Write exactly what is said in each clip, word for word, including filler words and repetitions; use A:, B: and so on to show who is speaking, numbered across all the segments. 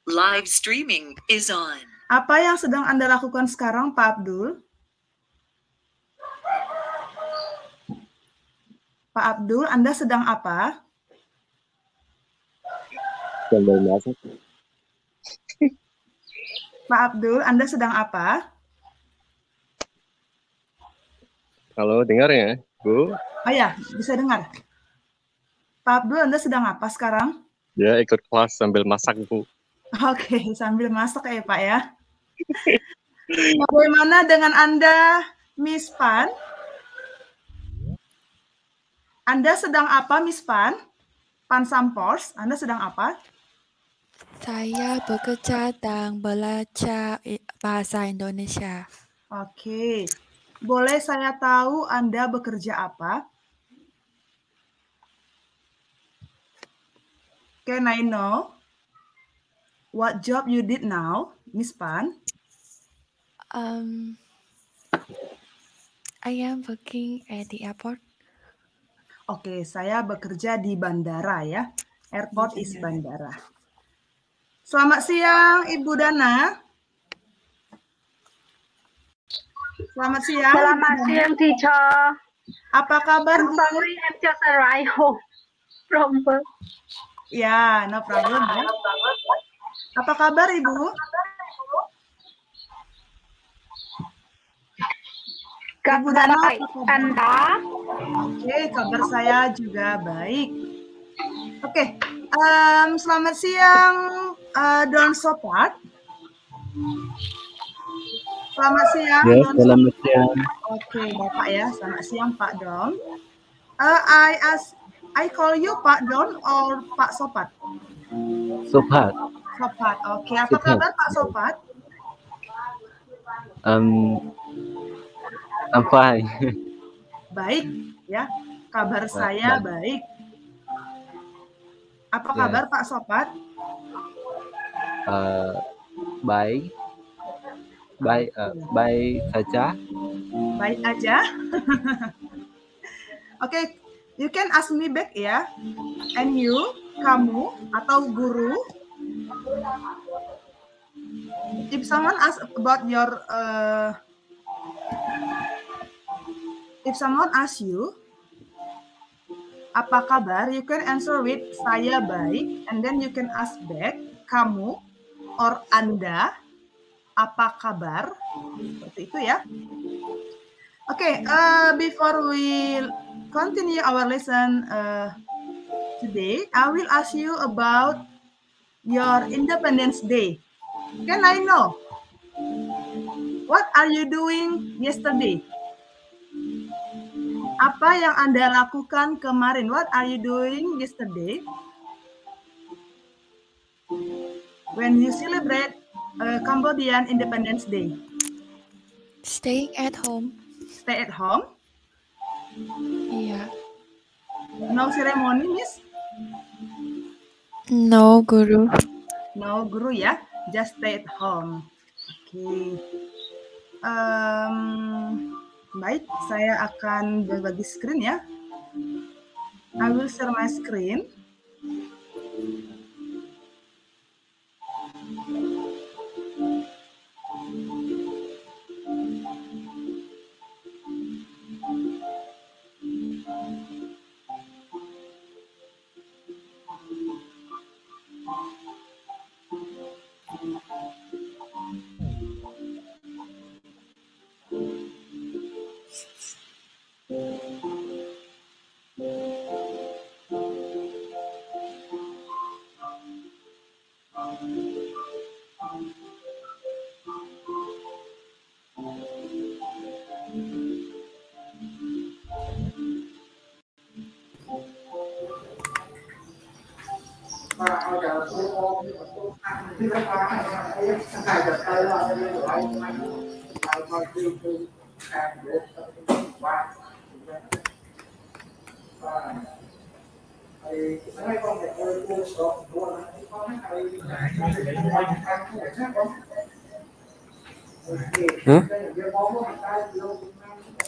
A: Live streaming is on.
B: Apa yang sedang Anda lakukan sekarang, Pak Abdul? Pak Abdul, Anda sedang apa?
C: Sambil masak.
B: Pak Abdul, Anda sedang apa?
C: Halo, dengar ya, Bu?
B: Oh ya, bisa dengar. Pak Abdul, Anda sedang apa sekarang?
C: Ya, ikut kelas sambil masak, Bu.
B: Oke, sambil masak ya, Pak ya. Bagaimana dengan Anda, Miss Pan? Anda sedang apa, Miss Pan? Pan Sampors, Anda sedang apa?
D: Saya bekerja dan belajar bahasa Indonesia.
B: Oke. Boleh saya tahu Anda bekerja apa? Can I know what job you did now, Miss Pan?
D: Um, I am working at the airport.
B: Oke, saya bekerja di bandara ya. Airport is bandara. Selamat siang, Ibu Dana. Selamat siang.
E: Selamat siang, teacher.
B: Apa kabar,
E: I'm
B: Bu?
E: sorry, I'm just arrived home from work.
B: Ya, no problem ya. Apa kabar, Ibu? Ibu Dana,
E: Baik, Anda?
B: Oke, kabar saya juga baik. Oke, um, selamat siang, uh, Don Sopat. Selamat siang,
C: Ya,
B: Don
C: selamat
B: Sopat.
C: siang.
B: Oke, Bapak ya, selamat siang, Pak Don. Uh, I ask, I call you Pak Don or Pak Sopat?
C: Sobat.
B: Sopat, oke. Apa
C: Sopat.
B: kabar, Pak Sopat?
C: Um, I'm fine.
B: Baik, ya. Kabar saya baik. Apa
C: Ya.
B: kabar, Pak Sopat?
C: Uh, baik. Baik, uh, baik saja.
B: Baik aja. Oke, okay, you can ask me back ya. And you, kamu, atau guru. If someone ask about your, uh, if someone ask you, apa kabar? You can answer with saya baik, and then you can ask back, kamu, or Anda, apa kabar? Seperti itu ya. Oke, okay, uh, before we continue our lesson uh, today, I will ask you about your Independence Day. Can I know what are you doing yesterday? Apa yang Anda lakukan kemarin? What are you doing yesterday? When you celebrate uh, Cambodian Independence Day?
D: Staying at home.
B: Stay at home?
D: Iya.
B: No ceremony, Miss?
D: No, Guru.
B: No, Guru ya. Just stay at home. Oke. Okay. Um, baik, saya akan berbagi screen ya. I will share my screen.
C: Huh?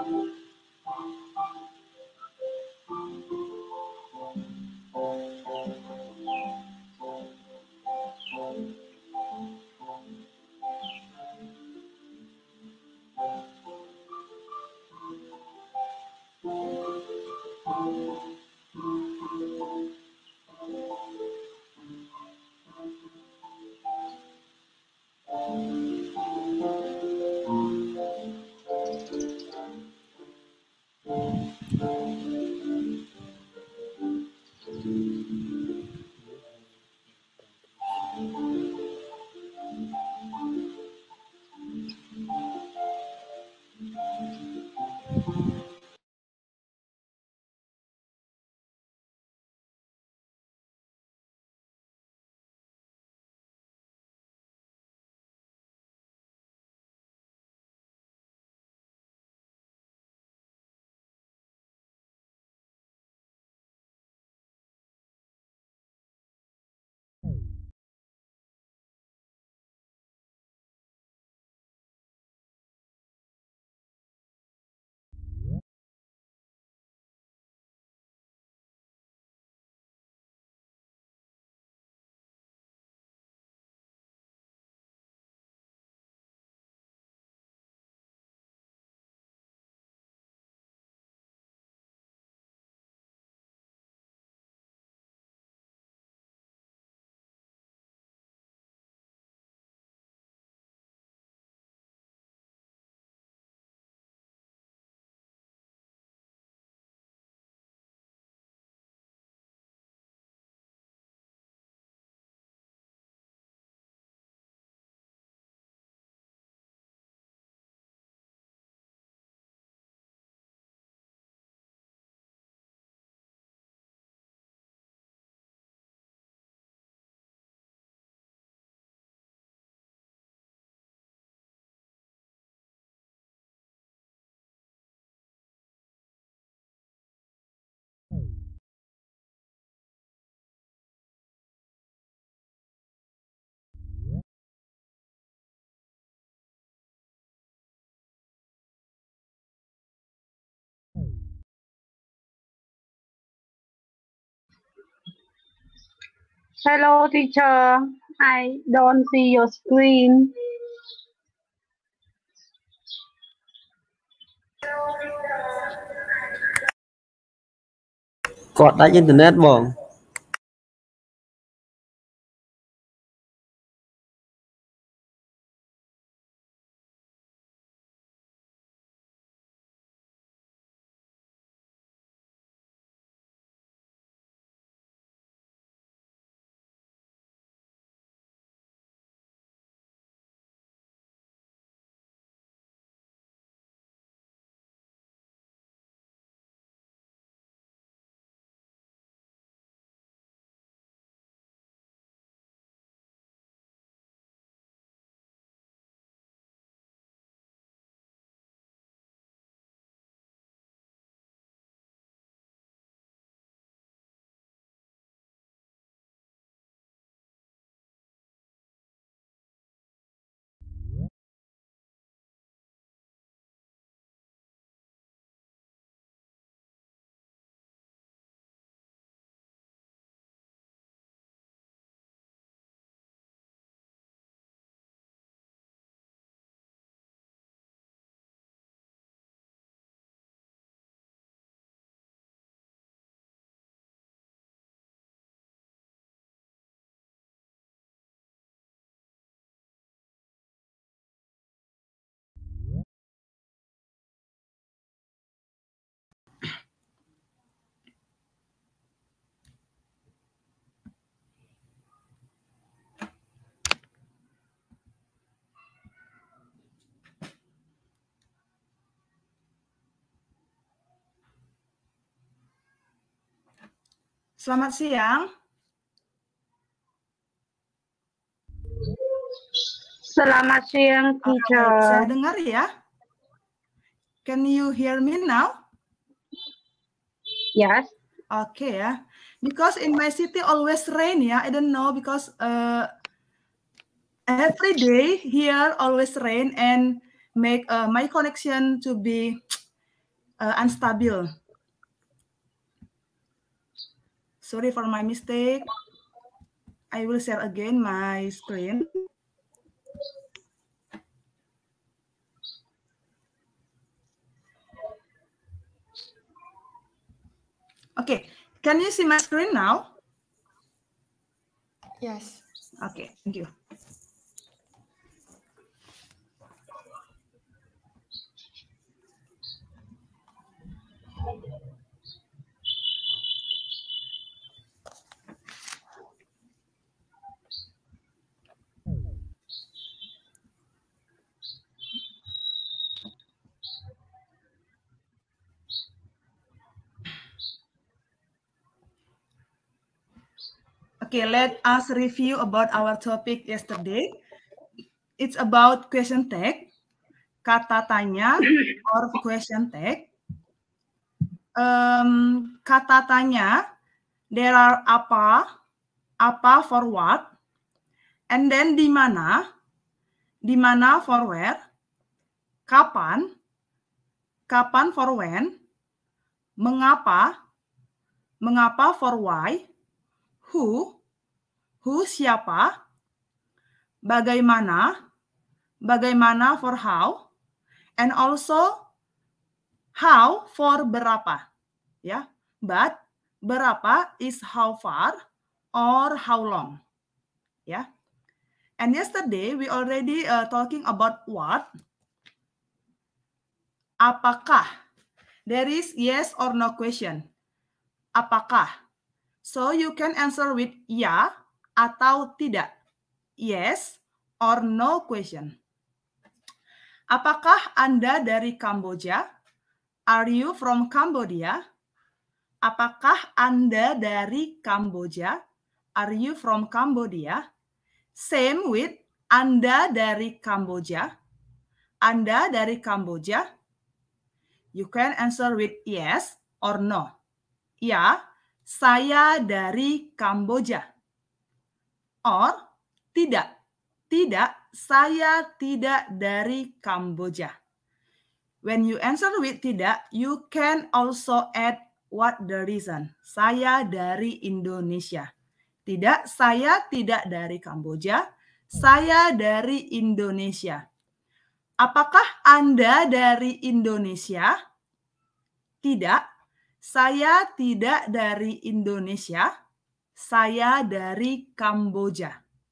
E: Hello, teacher. I don't see your screen.
F: Cột đáy internet bông.
B: Selamat siang.
E: Selamat siang,
B: Alright, saya
E: teacher.
B: dengar ya. Can you hear me now?
E: Yes.
B: Okay ya. Because in my city always rain ya. I don't know because uh, every day here always rain and make uh, my connection to be uh, unstabil. Sorry for my mistake. I will share again my screen. Okay, can you see my screen now?
D: Yes.
B: Okay, thank you. Okay, let us review about our topic yesterday. It's about question tag, kata tanya or question tag. Um, kata tanya, there are apa, apa for what, and then di mana, di mana for where, kapan, kapan for when, mengapa, mengapa for why, who, who siapa, bagaimana, bagaimana for how, and also how for berapa, ya. But berapa is how far or how long, ya. And yesterday we already uh, talking about what, apakah. There is yes or no question. Apakah? So you can answer with ya atau tidak. Yes or no question. Apakah Anda dari Kamboja? Are you from Cambodia? Apakah Anda dari Kamboja? Are you from Cambodia? Same with Anda dari Kamboja. Anda dari Kamboja? You can answer with yes or no. Ya, saya dari Kamboja. Or tidak. Tidak, saya tidak dari Kamboja. When you answer with tidak, you can also add what the reason. Saya dari Indonesia. Tidak, saya tidak dari Kamboja. Saya dari Indonesia. Apakah Anda dari Indonesia? Tidak, saya tidak dari Indonesia. Saya dari Kamboja.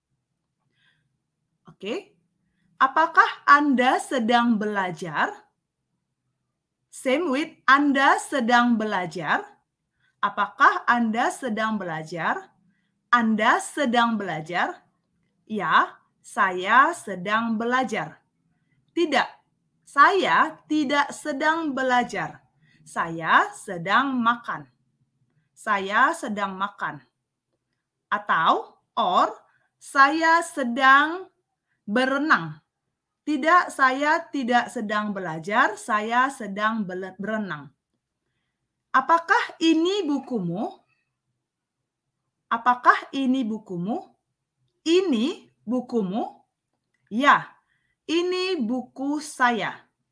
B: Oke. Apakah Anda sedang belajar? Same with Anda sedang belajar. Apakah Anda sedang belajar? Anda sedang belajar? Ya, saya sedang belajar. Tidak, saya tidak sedang belajar. Saya sedang makan. Saya sedang makan. Atau, or, saya sedang berenang. Tidak, saya tidak sedang belajar, saya sedang berenang. Apakah ini bukumu? Apakah ini bukumu? Ini bukumu? Ya, ini buku saya.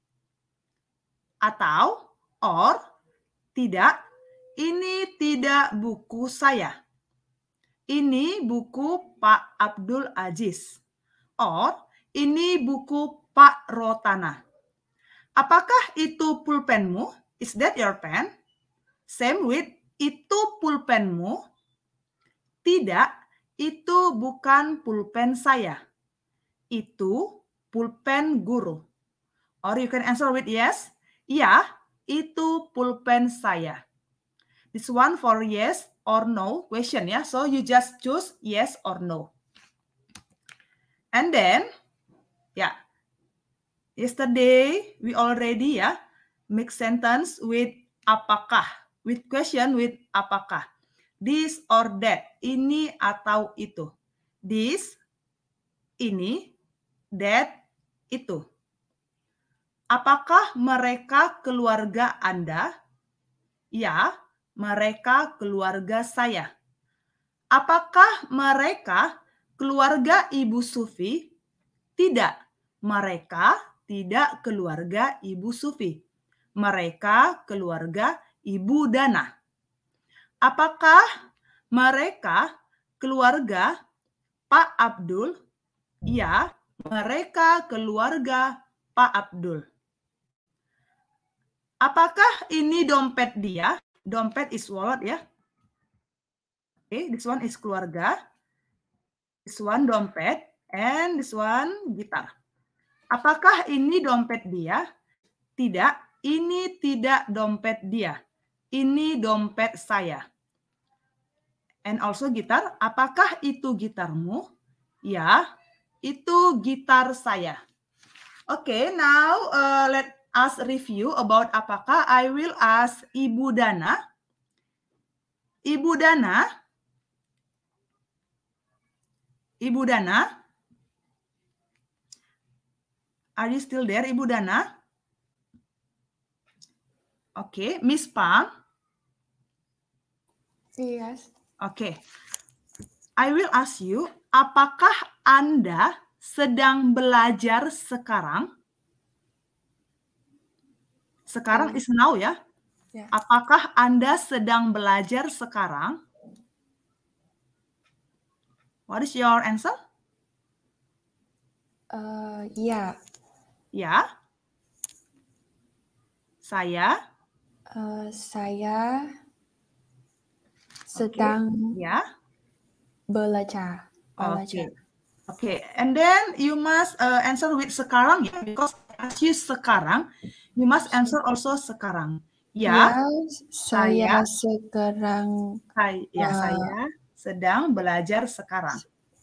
B: Atau, or, tidak, ini tidak buku saya. Ini buku Pak Abdul Aziz. Or, ini buku Pak Rotana. Apakah itu pulpenmu? Is that your pen? Same with, itu pulpenmu? Tidak, itu bukan pulpen saya. Itu pulpen guru. Or you can answer with yes. Ya, itu pulpen saya. This one for yes or no question ya. So you just choose yes or no. And then, yeah, yesterday we already ya make sentence with apakah, with question with apakah. This or that, ini atau itu. This, ini, that, itu. Apakah mereka keluarga Anda? Ya, mereka keluarga saya. Apakah mereka keluarga Ibu Sufi? Tidak, mereka tidak keluarga Ibu Sufi. mereka keluarga Ibu Dana. Apakah mereka keluarga Pak Abdul? Ya, mereka keluarga Pak Abdul. Apakah ini dompet dia? Dompet is wallet ya. Oke, okay, this one is keluarga. This one dompet. And this one gitar. Apakah ini dompet dia? Tidak, ini tidak dompet dia. Ini dompet saya. And also gitar. Apakah itu gitarmu? Ya, itu gitar saya. Oke, okay, now uh, let us review about apakah. I will ask Ibu Dana. Ibu Dana. Ibu Dana. Are you still there, Ibu Dana? Oke, okay. Miss Pang.
D: Yes.
B: Oke. Okay. I will ask you, apakah Anda sedang belajar sekarang? Sekarang is now ya.
D: Yeah.
B: Apakah Anda sedang belajar sekarang? What is your answer?
D: Uh, ya.
B: Ya. Saya.
D: Uh, saya sedang
B: okay. Ya.
D: Belajar.
B: Oke. Okay. Okay. And then you must uh, answer with sekarang ya, because as you sekarang, you must answer also sekarang. Ya.
D: Ya, saya, saya sekarang.
B: Saya, ya, uh, saya sedang belajar sekarang.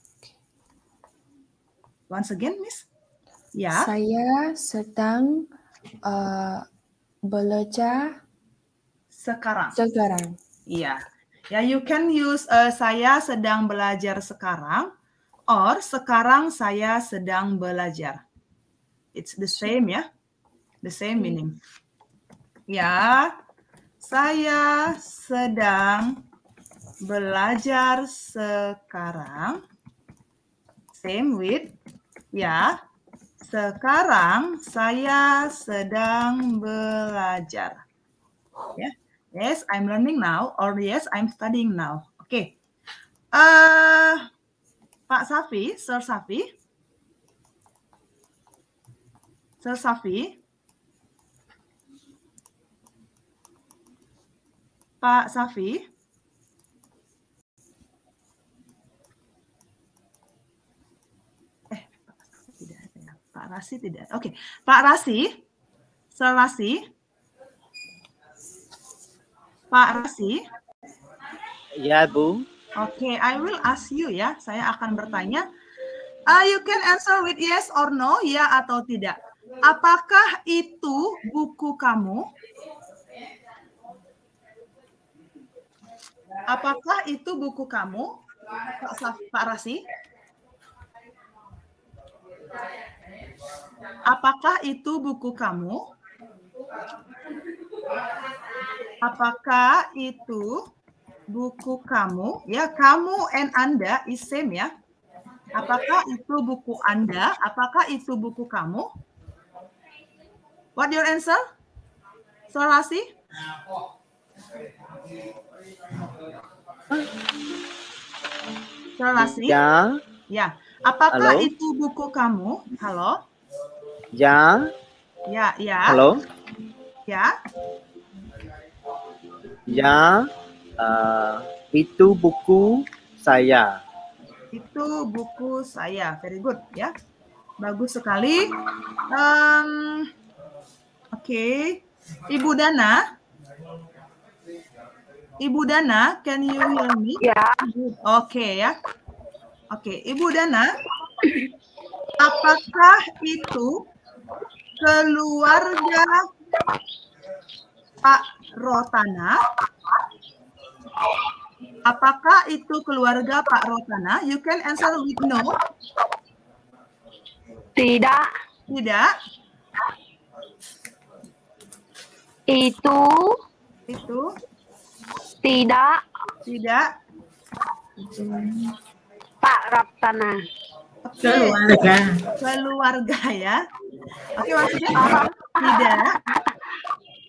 B: Once again, Miss. Ya.
D: Saya sedang uh, belajar
B: sekarang.
D: Sekarang.
B: Iya. Ya, you can use uh, saya sedang belajar sekarang or sekarang saya sedang belajar. It's the same ya. The same meaning. Ya. Saya sedang belajar sekarang. Same with ya. Sekarang saya sedang belajar. Ya. Yes, I'm learning now, or yes, I'm studying now. Oke. Okay. Uh, Pak Safi, Sir Safi. Sir Safi. Pak Safi. Eh, tidak ada ya. Pak Rasi tidak. Oke, okay. Pak Rasi. Sir Rasi. Pak Rasi.
C: Ya, Bu.
B: Oke, okay, I will ask you ya. Saya akan bertanya. Uh, you can answer with yes or no, ya atau tidak. Apakah itu buku kamu? Apakah itu buku kamu, Pak, Pak Rasi? Apakah itu buku kamu? Apakah itu buku kamu? Ya, kamu and Anda is same ya. Apakah itu buku Anda? Apakah itu buku kamu? What your answer? Sarasi? Sarasi?
C: Ya.
B: Ya. Apakah
C: Halo?
B: itu buku kamu? Halo?
C: Ya.
B: Ya, ya.
C: Halo?
B: Ya.
C: Ya, uh, itu buku saya.
B: Itu buku saya. Very good ya. Bagus sekali. Um, Oke. Okay. Ibu Dana. Ibu Dana, can you hear me?
E: Ya.
B: Oke okay, ya. Oke, okay. Ibu Dana. Apakah itu keluarga Pak Rotana? Apakah itu keluarga Pak Rotana? You can answer with no.
E: Tidak.
B: Tidak.
E: Itu.
B: Itu.
E: Tidak.
B: Tidak.
E: Pak Rotana.
B: Okay. Keluarga. Keluarga ya. Oke, okay, maksudnya tidak.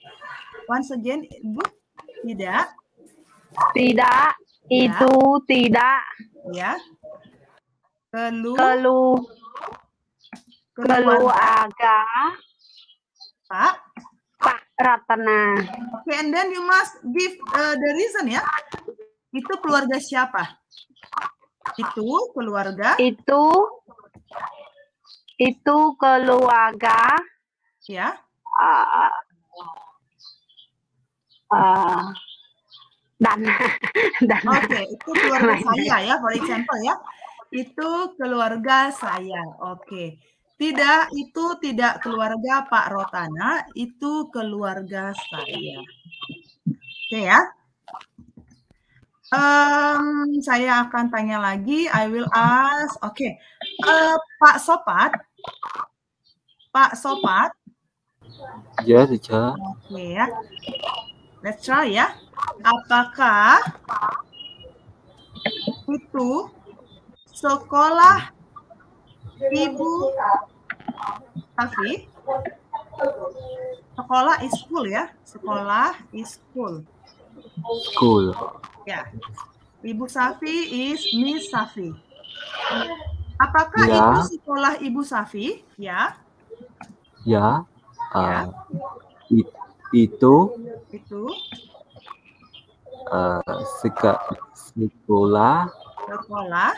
B: Once again, Ibu. Tidak.
E: Tidak.
B: Ya.
E: Itu tidak.
B: Ya. Kelu.
E: Kelu. Keluarga.
B: Pak.
E: Pak Ratna.
B: Okay, and then you must give uh, the reason ya. Itu keluarga siapa? Itu keluarga.
E: Itu. Itu keluarga.
B: Ya.
E: Uh, uh, dan dan
B: Oke, okay, itu keluarga saya ya, for example ya. Itu keluarga saya. Oke. Okay. Tidak, itu tidak keluarga Pak Rotana, itu keluarga saya. Oke okay, ya. Um, saya akan tanya lagi. I will ask. Oke, okay. uh, Pak Sopat. Pak Sopat.
F: Ya, teacher.
B: Oke okay, ya. Let's try ya. Apakah itu sekolah Ibu Safi? Sekolah is school ya. Sekolah is school.
F: School.
B: Ya. Ibu Safi is Miss Safi. Apakah
F: ya.
B: itu sekolah Ibu Safi? Ya.
F: Ya. Uh,
B: ya.
F: It, itu.
B: Itu.
F: Uh, seka, sekolah.
B: Sekolah.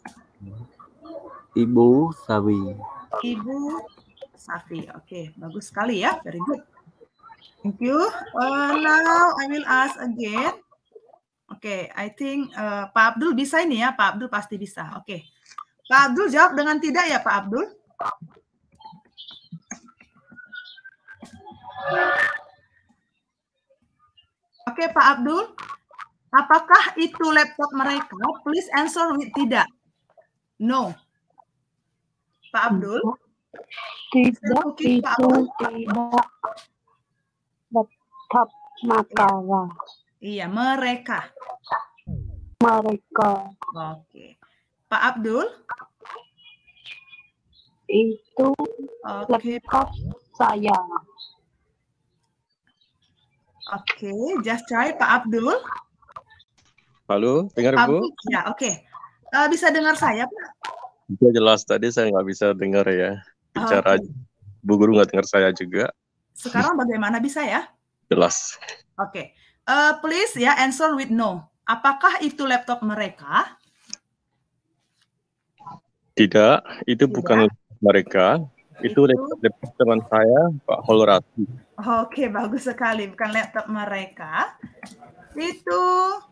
F: Ibu Safi.
B: Ibu Safi. Oke, okay. Bagus sekali ya. Very good. Thank you. Uh, now I will ask again. Oke, okay, I think uh, Pak Abdul bisa ini ya. Pak Abdul pasti bisa. Oke. Okay. Pak Abdul jawab dengan tidak ya, Pak Abdul? Oke, okay, Pak Abdul. Apakah itu laptop mereka? Please answer with tidak. No. Pak Abdul?
E: Tidak, itu
B: Pak Abdul?
E: tidak laptop mereka.
B: Iya, mereka.
E: Mereka.
B: Oke. Pak Abdul?
E: Itu
B: okay.
E: laptop saya.
B: Oke, okay, just try Pak Abdul.
G: Halo, dengar
B: Pak
G: Bu?
B: Abdul, ya, oke. Okay. Uh, bisa dengar saya, Pak?
G: Bisa jelas, tadi saya nggak bisa dengar ya. Bicara, okay. Bu Guru nggak dengar saya juga.
B: Sekarang bagaimana bisa ya?
G: Jelas.
B: Oke. Okay. Uh, please ya, answer with no. Apakah itu laptop mereka?
G: Tidak, itu Tidak. bukan laptop mereka. Itu, itu laptop teman saya, Pak Holrati.
B: Oke, okay, bagus sekali. Bukan laptop mereka. Itu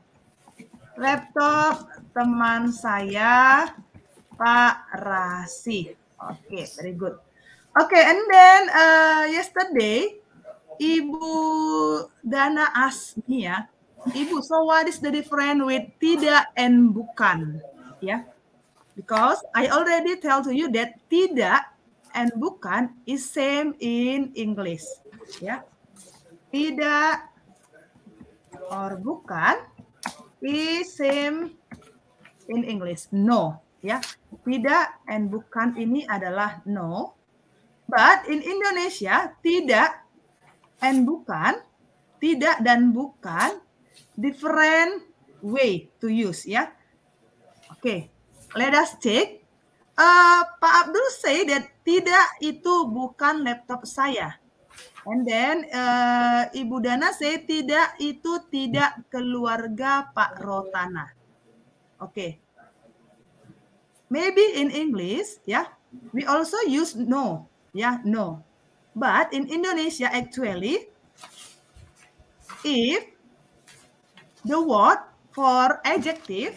B: laptop teman saya, Pak Rasi. Oke, okay, very good. Oke, okay, and then uh, yesterday, Ibu Dana asked me ya, Ibu, so what is the difference with tidak and bukan? Ya, yeah. Because I already tell to you that tidak and bukan is same in English. Ya, yeah. Tidak or bukan is same in English. No, ya, yeah. Tidak and bukan ini adalah no. But in Indonesia tidak and bukan, tidak dan bukan, different way to use ya. Oke, okay. Let us check. Uh, Pak Abdul say that tidak itu bukan laptop saya. And then uh, Ibu Dana say tidak itu tidak keluarga Pak Rotana. Oke. Okay. Maybe in English ya, yeah, we also use no, ya, yeah, no. But in Indonesia, actually, if the word for adjective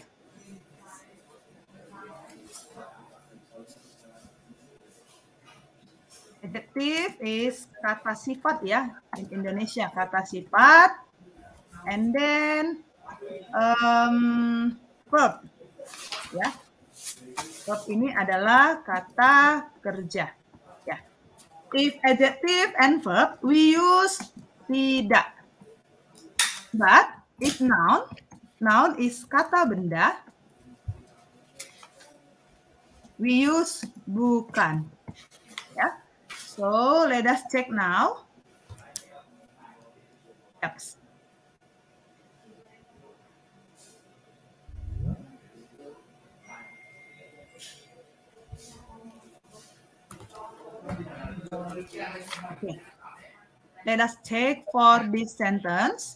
B: adjective is kata sifat ya, in Indonesia kata sifat, and then um, verb, ya. Verb ini adalah kata kerja. If adjective and verb, we use tidak. But if noun, noun is kata benda, we use bukan. Ya. So let us check now. Yes. Okay. Let us check for this sentence.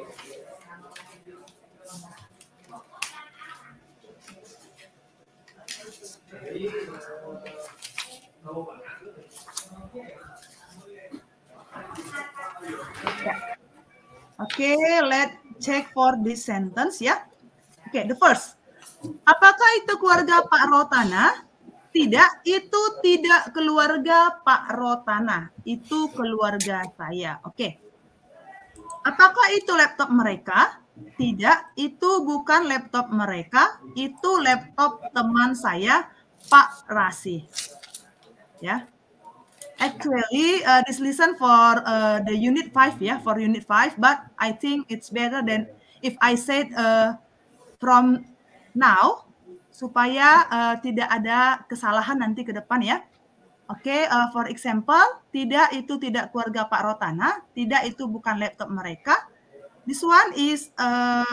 B: Yeah. Okay, let's check for this sentence ya. Okay, the first. Apakah itu keluarga Pak Rotana? Tidak, itu tidak keluarga Pak Rotana. Itu keluarga saya. Oke. Apakah itu laptop mereka? Tidak, itu bukan laptop mereka. Itu laptop teman saya, Pak Rasi. Ya. Actually, uh, this lesson for uh, the unit five ya, for unit five, but I think it's better than if I said uh, from now, supaya uh, tidak ada kesalahan nanti ke depan ya. Oke, okay, uh, for example, tidak itu tidak keluarga Pak Rotana, tidak itu bukan laptop mereka. This one is a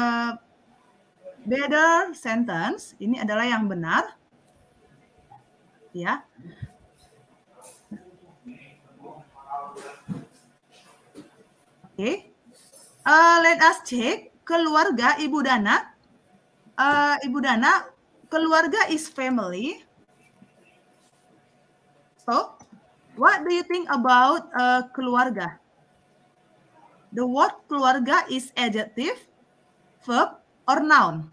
B: better sentence. Ini adalah yang benar. Ya. Oke. Okay. Uh, let us check keluarga Ibu Dana. Uh, Ibu Dana, keluarga is family. So, what do you think about uh, keluarga? The word keluarga is adjective, verb, or noun?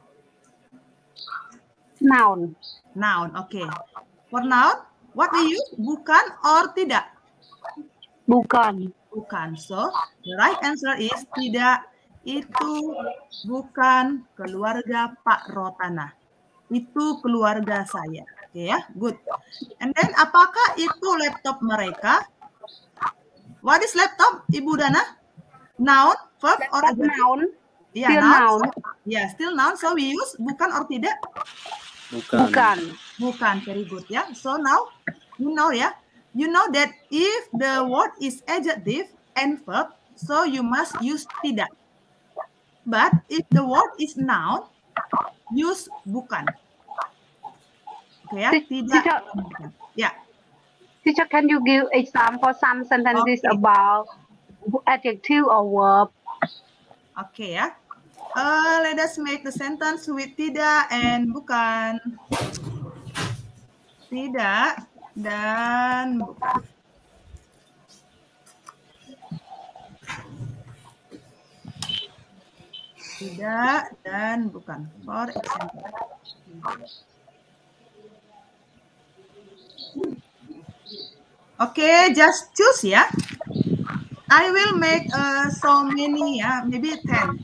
E: Noun.
B: Noun, okay. For noun, what we use? Bukan or tidak?
E: Bukan.
B: Bukan. So, the right answer is tidak. Itu bukan keluarga Pak Rotana. Itu keluarga saya. Oke okay, ya, good. And then apakah itu laptop mereka? What is laptop, Ibu Dana? Noun, verb, or adjective?
E: Noun.
B: Yeah,
E: still
B: noun.
E: noun.
B: So, yeah, still noun. So we use bukan or tidak?
C: Bukan.
E: Bukan.
B: Bukan. Very good ya. So now you know ya. You know that if the word is adjective and verb, so you must use tidak. But if the word is noun, use bukan. Oke okay, ya, tidak.
E: Teacher,
B: yeah.
E: Teacher, can you give example some sentences
B: okay.
E: about adjective or verb?
B: Oke okay, ya. Uh, let us make the sentence with tidak and bukan. Tidak dan bukan. Tidak dan bukan. For example. Oke, okay, just choose ya. I will make uh, so many ya, maybe ten.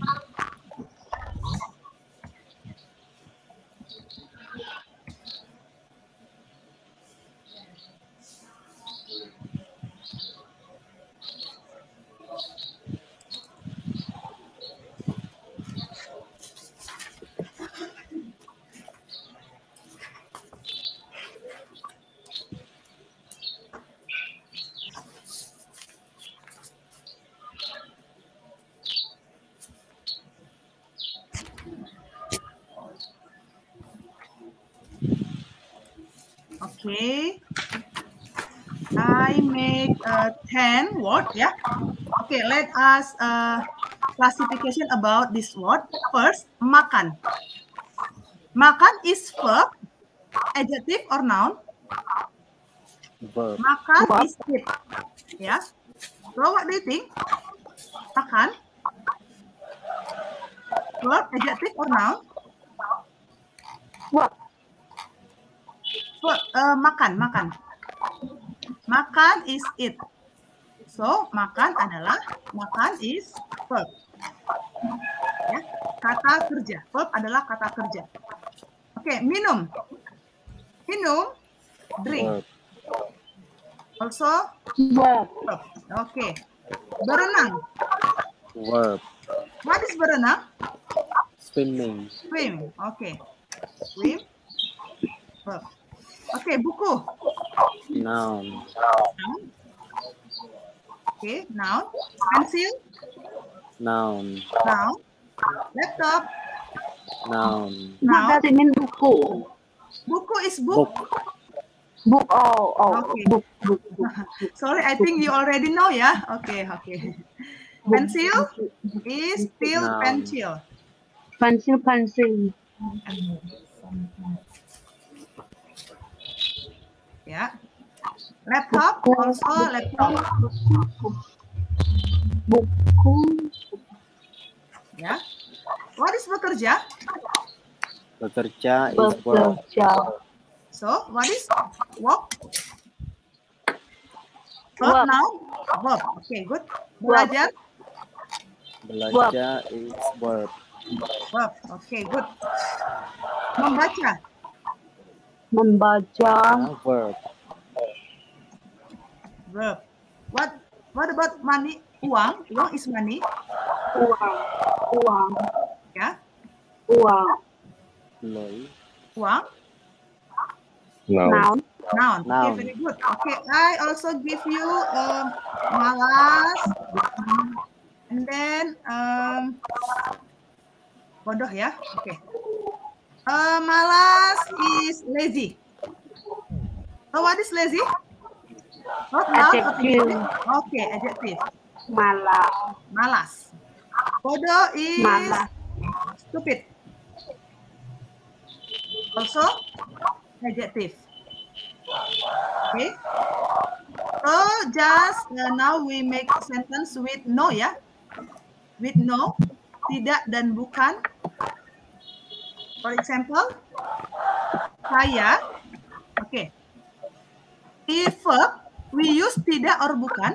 B: Okay, I make uh, ten word ya. Okay, let us uh, classification about this word. First, makan. Makan is verb, adjective or noun?
C: Verb.
B: Makan verb. Is it. Ya. So what do you think? Makan. Verb, adjective or noun?
E: Verb.
B: Uh, makan, makan. Makan is it. So, makan adalah, makan is verb. Ya, kata kerja. Verb adalah kata kerja. Oke, okay, minum. Minum, drink.
C: Verb.
B: Also,
E: verb.
B: Oke. Okay. Berenang.
C: Verb.
B: What is berenang?
C: Swimming.
B: Swim. Oke. Okay. Swim. Verb. Oke, okay, buku.
C: Noun.
B: Oke, okay, noun. Pensil.
C: Noun.
B: Now, laptop.
C: Noun.
E: Book
B: Now,
E: does it mean buku?
B: buku is book.
C: Book.
E: Book, oh, oh,
B: Okay.
E: book, book, book.
B: Sorry, I think you already know, yeah? Okay, okay. Pencil is still
C: Noun.
B: pencil.
E: Pencil, pencil.
B: Ya. Laptop also laptop.
E: Buku,
B: Ya. What is bekerja?
C: Bekerja is work.
E: bekerja.
B: So, what is work? Verb
E: Work.
B: now? Verb. Okay, good. Belajar?
C: Belajar is verb.
B: Verb. Okay, good. Membaca?
E: Membaca,
C: Ah, verb.
B: Verb. What What about money? Uang? Uang is money.
E: uang, uang,
B: Ya.
E: uang.
C: Loi.
B: Uang.
G: Noun.
E: Noun,
B: Noun. Okay,
C: Noun.
B: very good. Okay, I also give you um, malas, and then um, bodoh ya. Oke. Uh, malas is lazy. So what is lazy? Not noun,
E: Adjective.
B: adjective. Okay, adjective.
E: malas,
B: Malas. Bodoh is
E: malas.
B: stupid. Also adjective. Okay. So just uh, now we make sentence with no ya. With no, tidak dan bukan. For example, saya. Oke. Okay. If verb, we use tidak or bukan.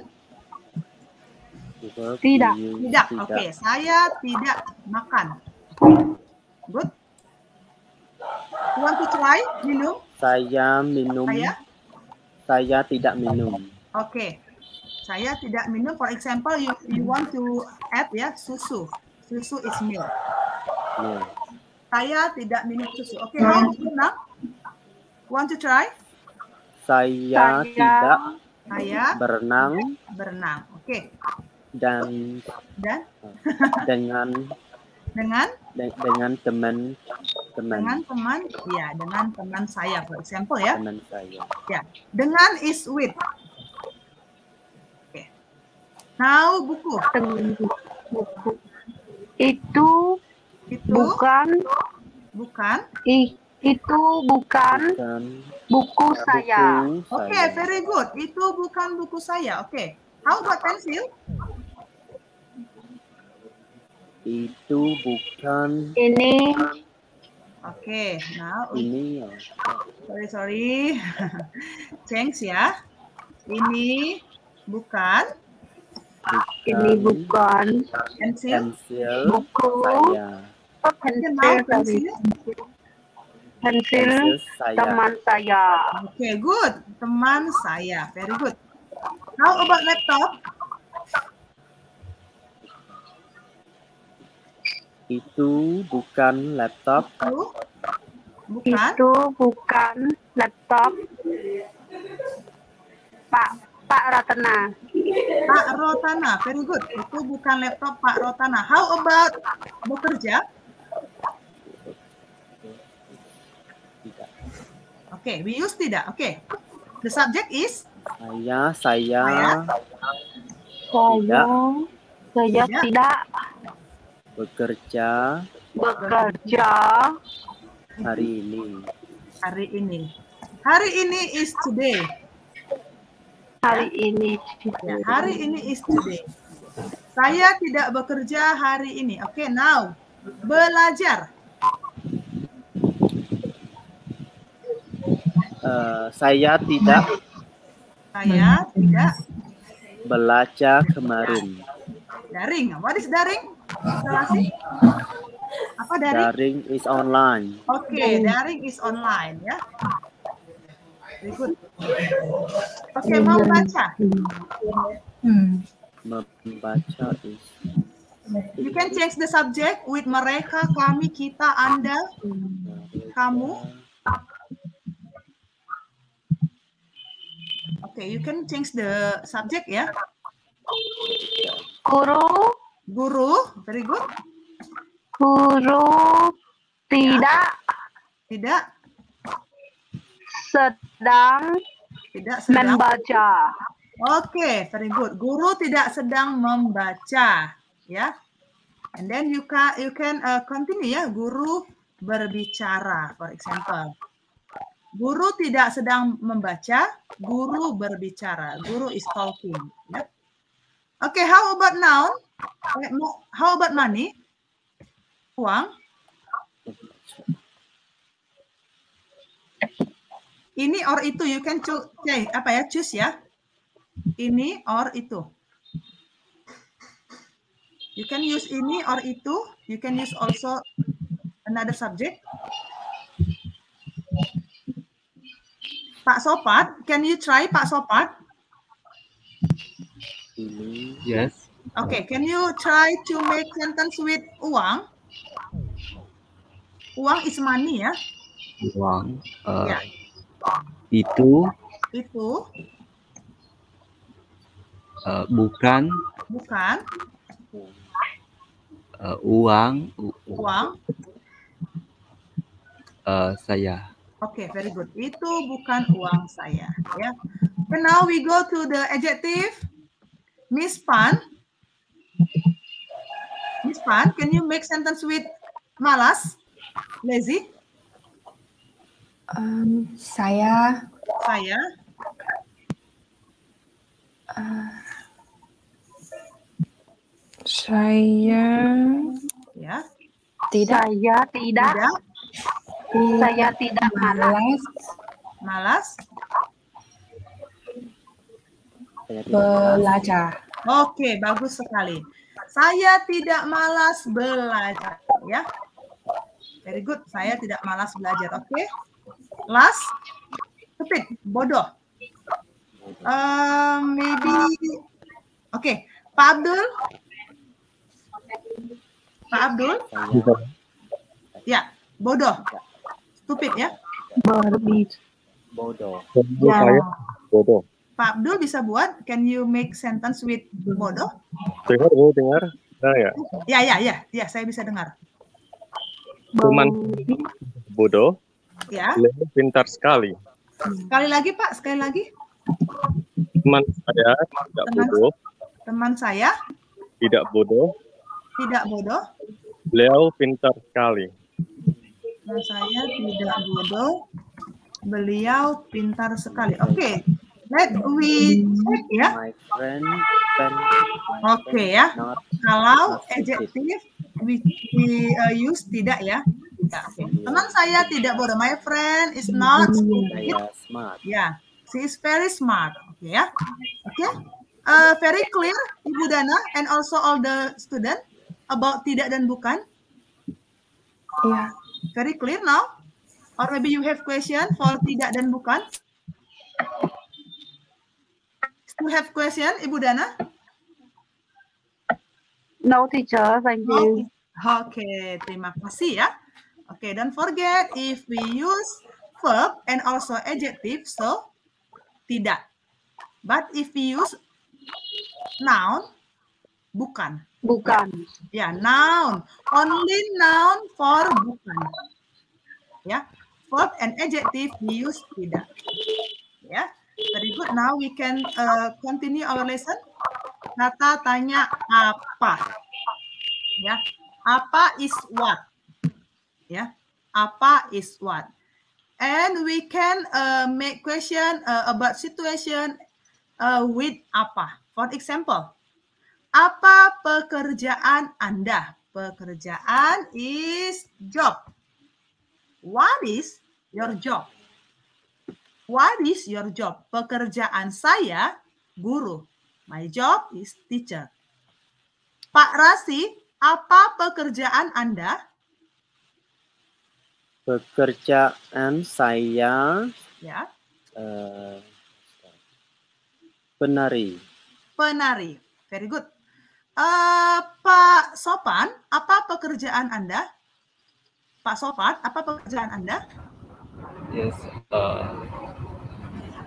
C: Verb
E: Tidak.
C: we use
B: Tidak. Oke, okay. Saya tidak makan. Good. You want to try minum?
C: Saya minum.
B: Saya?
C: Saya tidak minum.
B: Oke. Okay. Saya tidak minum. For example, you you want to add ya susu. Susu is milk.
C: Yeah.
B: Saya tidak minum susu. Oke, okay, how berenang? Want to try?
C: Saya,
E: Saya
C: tidak
B: Saya
C: berenang
B: berenang. Oke. Okay.
C: dan
B: Dan
C: dengan
B: dengan
C: de- dengan teman teman
B: dengan teman, ya, dengan teman saya, for example ya.
C: teman saya.
B: Ya, dengan is with. Oke. Okay. Now buku.
E: buku. Itu
B: Itu
E: bukan,
B: bukan.
E: i, itu bukan
C: Bukan
E: buku saya.
C: buku
B: Oke, okay,
C: saya.
B: very good. Itu bukan buku saya. Oke. Okay. How about pencil?
C: Itu bukan
E: Ini
B: Oke, okay, now
C: ini ya.
B: sorry sorry, change ya. Ini bukan
E: ini bukan
B: pencil.
C: pensil
E: buku
C: saya.
E: pensil,
B: Now
E: sorry.
B: pencil.
E: pensil
C: Pensil saya.
E: teman saya.
B: Oke, okay, good. Teman saya, very good. How about laptop?
C: Itu bukan laptop.
B: Itu bukan.
E: Itu bukan laptop Pak Pak Ratna.
B: Pak Rotana, very good. Itu bukan laptop Pak Rotana. How about bekerja?
C: Tidak.
B: Oke, okay, we use tidak. Oke. Okay. The subject is
C: Saya saya
B: Saya.
E: Saya saya
B: Tidak.
E: tidak
C: bekerja
E: bekerja
C: hari ini.
B: hari ini. Hari ini is today.
E: hari ini.
B: Ya, hari ini is today. Saya tidak bekerja hari ini. Oke, okay, now belajar.
C: Uh, saya tidak
B: Saya tidak
C: belajar kemarin.
B: daring. What is daring? Instalasi? Apa daring?
C: Daring is online.
B: Oke, okay, daring is online ya. Very good. Oke, okay, mau baca.
C: Membaca is
B: You can change the subject with mereka, kami, kita, Anda, kamu. Oke, okay, you can change the subject ya.
E: Guru
B: Guru, very good.
E: Guru tidak
B: Tidak,
E: sedang
B: tidak sedang.
E: membaca.
B: Oke, very good. Guru tidak sedang membaca, ya. And then you can you can uh, continue ya. Guru berbicara, for example. Guru tidak sedang membaca, guru berbicara. Guru is talking. Ya. Oke, how about noun? How about money? Uang. Ini or itu, you can choose, okay, apa ya, choose ya. Ini or itu. You can use ini or itu. You can use also another subject. Pak Sopat, can you try Pak Sopat?
F: Yes.
B: Okay, can you try to make sentence with uang? Uang is money ya.
F: Uang. Uh,
B: Ya.
F: Itu
B: Itu
F: uh, bukan
B: bukan
F: uh, uang u-
B: uang.
F: uh, saya.
B: Okay, very good. Itu bukan uang saya. Ya. And now we go to the adjective. Miss Pan. Miss Pan, can you make sentence with malas? Lazy?
D: Um, saya
B: Saya.
D: uh, saya
B: Ya.
D: tidak
E: Saya tidak,
B: Tidak.
E: saya tidak malas.
D: malas
B: Malas.
C: Saya tidak malas.
D: belajar.
B: Oke, bagus sekali. Saya tidak malas belajar. Ya. Very good. Saya tidak malas belajar. Oke. Last. Stupid. Bodoh. Uh, maybe. Oke. Pak Abdul. Pak Abdul.
C: Saya
B: Ya. Bodoh. Stupid ya.
E: Berbicara.
C: bodoh.
G: Menurut
B: Ya.
G: saya bodoh.
B: Pak Abdul bisa buat. Can you make sentence with bodoh?
G: Dengar, Bu, dengar. Nah, ya.
B: Ya, ya, ya. Ya, saya bisa dengar.
G: Teman bodoh,
B: Ya.
G: Leo pintar sekali.
B: Sekali lagi, Pak. Sekali lagi.
G: Teman saya tidak
B: Teman-
G: bodoh,
B: Teman saya
G: tidak bodoh.
B: tidak bodoh.
G: Leo pintar sekali.
B: Teman saya tidak bodoh. Beliau pintar sekali. Oke. Let we check ya.
C: My friend can
B: Oke ya.
C: not
B: Kalau
C: not
B: adjective we, we uh, use tidak ya. Ya, oke. Teman saya tidak bodoh. My friend is not stupid.
C: saya smart.
B: Ya, she is very smart. Oke ya. Oke. Uh, very clear, Ibu Dana and also all the student about tidak dan bukan.
D: Iya.
B: Very clear now? Or maybe you have question for tidak dan bukan? Still have question, Ibu Dana?
E: No teacher, thank you.
B: Oke, terima kasih ya. Oke, don't forget if we use verb and also adjective, so tidak. But if we use noun, bukan.
E: Bukan.
B: Ya, noun. Only noun for bukan. Ya, verb and adjective we use tidak. Ya, very good. Now we can uh, continue our lesson. Kata tanya apa. Ya, apa is what. Ya, apa is what. And we can uh, make question uh, about situation uh, with apa. For example, apa pekerjaan Anda? Pekerjaan is job. What is your job? What is your job? Pekerjaan saya guru. My job is teacher. Pak Rasi, apa pekerjaan Anda?
C: Pekerjaan saya
B: Ya,
C: eh, penari.
B: penari. Very good. Eh, Pak Sopan, apa pekerjaan Anda? Pak Sopan, apa pekerjaan Anda?
F: Yes. Uh,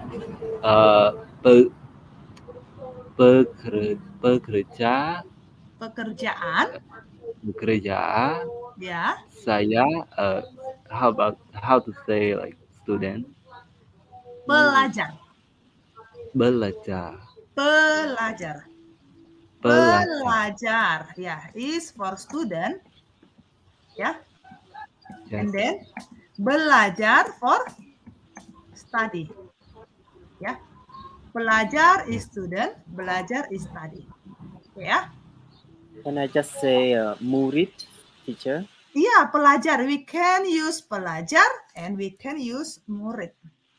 F: uh, pe, pekerja, pekerja
B: pekerjaan,
F: bekerja.
B: ya.
F: Saya, uh, how about how to say like student?
B: Pelajar,
F: Belajar.
B: pelajar,
F: Belajar.
B: pelajar, ya, is for student, ya. And
F: Yes.
B: then belajar for study, ya. Pelajar is student, belajar is study, ya.
C: Can I just say uh, murid, teacher?
B: Iya, pelajar. We can use pelajar and we can use murid.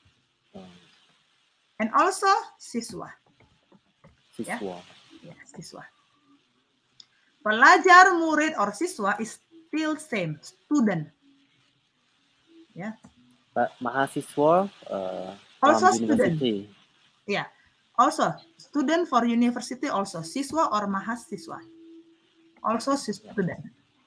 B: And also siswa.
C: Siswa.
B: Ya, siswa. Pelajar, murid, or siswa is still same, student. Ya.
C: But mahasiswa uh,
B: Also
C: from
B: student.
C: university.
B: Ya. Also student for university also siswa or mahasiswa. Also student.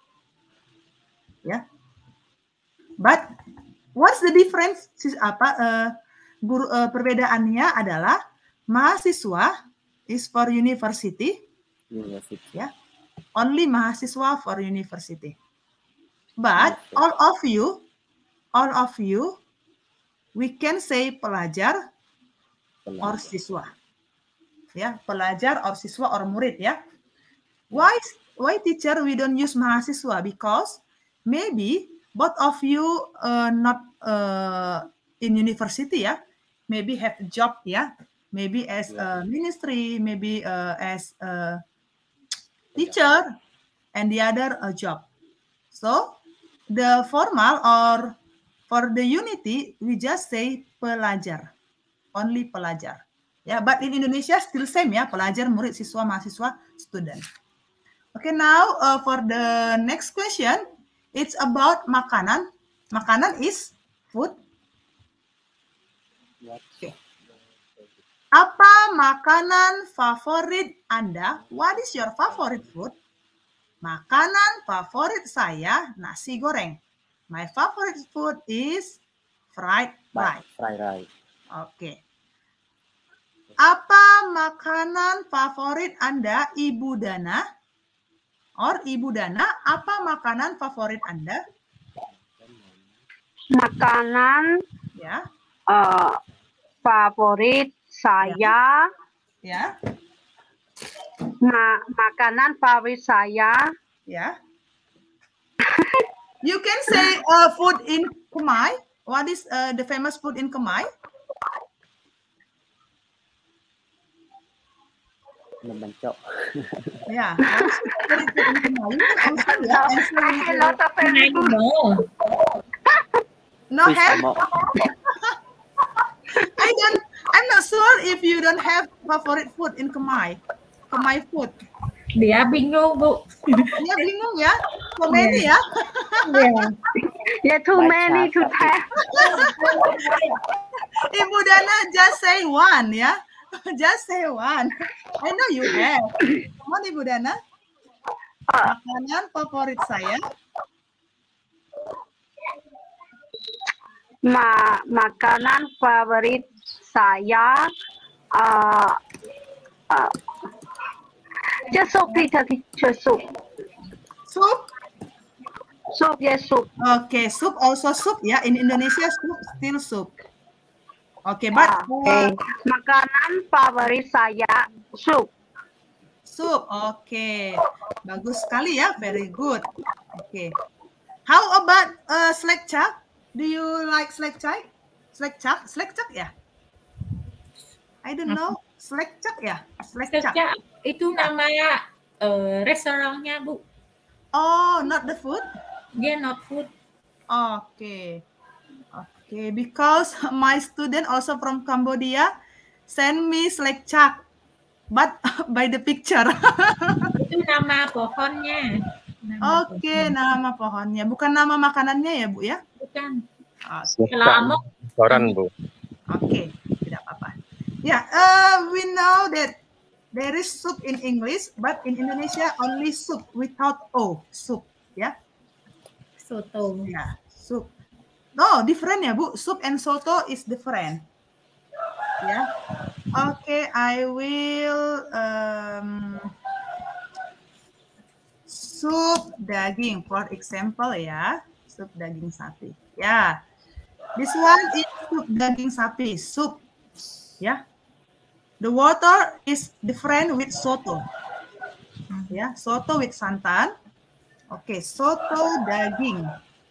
B: Ya. But what's the difference? Sis- Apa uh, guru uh, perbedaannya adalah mahasiswa is for university,
C: University.
B: ya. Only mahasiswa for university. But all of you, all of you, we can say pelajar or
C: Pelajar.
B: siswa. Ya, pelajar or siswa or murid ya. Why why teacher we don't use mahasiswa? Because maybe both of you uh, not uh, in university ya, maybe have a job ya, maybe as a ministry, maybe uh, as a teacher, and the other a job. So the formal or for the unity we just say pelajar, only pelajar. Ya, but in Indonesia still same ya, pelajar, murid, siswa, mahasiswa, student. Okay, now uh, for the next question, it's about makanan. Makanan is food. Okay. Apa makanan favorit Anda? What is your favorite food? Makanan favorit saya nasi goreng. My favorite food is fried rice.
C: Fried rice.
B: Oke. Apa makanan favorit Anda, Ibu Dana? Or Ibu Dana, apa makanan favorit Anda?
E: Makanan
B: Ya,
E: uh, favorit saya,
B: ya,
E: ma- makanan favorit saya,
B: ya. You can say uh, food in Khmer. What is uh, the famous food in Khmer?
C: Lemencok.
B: Yeah. What is the favorite food in Khmer? You can answer, yeah. Answer
E: I
B: with
E: cannot
B: your-
E: very good.
B: No
C: Fish
B: have.
C: amok.
B: I don't. I'm not sure if you don't have favorite food in Khmer. Khmer food.
H: Dia bingung, Bu.
B: Ya bingung ya. So many ya.
E: Yeah, too many to tell.
B: Ibu Dana just say one ya. Just say one. I know you have. Come on Ibu Dana. Makanan favorit saya.
E: Ma- makanan favorit saya, uh, uh, just soup, teacher, teacher, soup.
B: Soup.
E: Soup, yes, soup.
B: Okay, soup also soup ya. In Indonesia soup still soup. Okay, but
E: Okay. Makanan favorit saya, soup.
B: soup. Okay. Bagus sekali ya. Very good. Okay. How about uh, slekcak? Do you like slekcak? Slekcak? Slekcak ya? I don't know. Slekcak ya? Slekcak.
H: Sejak itu namanya eh, restorannya, Bu.
B: Oh, not the food?
H: Dia not food.
B: Okay. Okay, because my student also from Cambodia send me slekcak, but by the picture.
H: Itu nama pohonnya. Nama
B: Oke,
H: pohon.
B: nama pohonnya, bukan nama makanannya ya, Bu ya?
H: Bukan.
B: Oke,
H: Kalau amok,
G: Koran, Bu.
B: Oke, tidak apa-apa. Ya, uh, we know that there is soup in English, but in Indonesia only soup without o, soup, ya.
H: soto.
B: Ya, soup. No, different ya, Bu. Soup and soto is different. Ya. Oke, I will um, sup daging. For example ya, sup daging sapi. Ya, this one is sup daging sapi. Soup. Ya, the water is different with soto. Ya, soto with santan. Oke, okay, soto daging.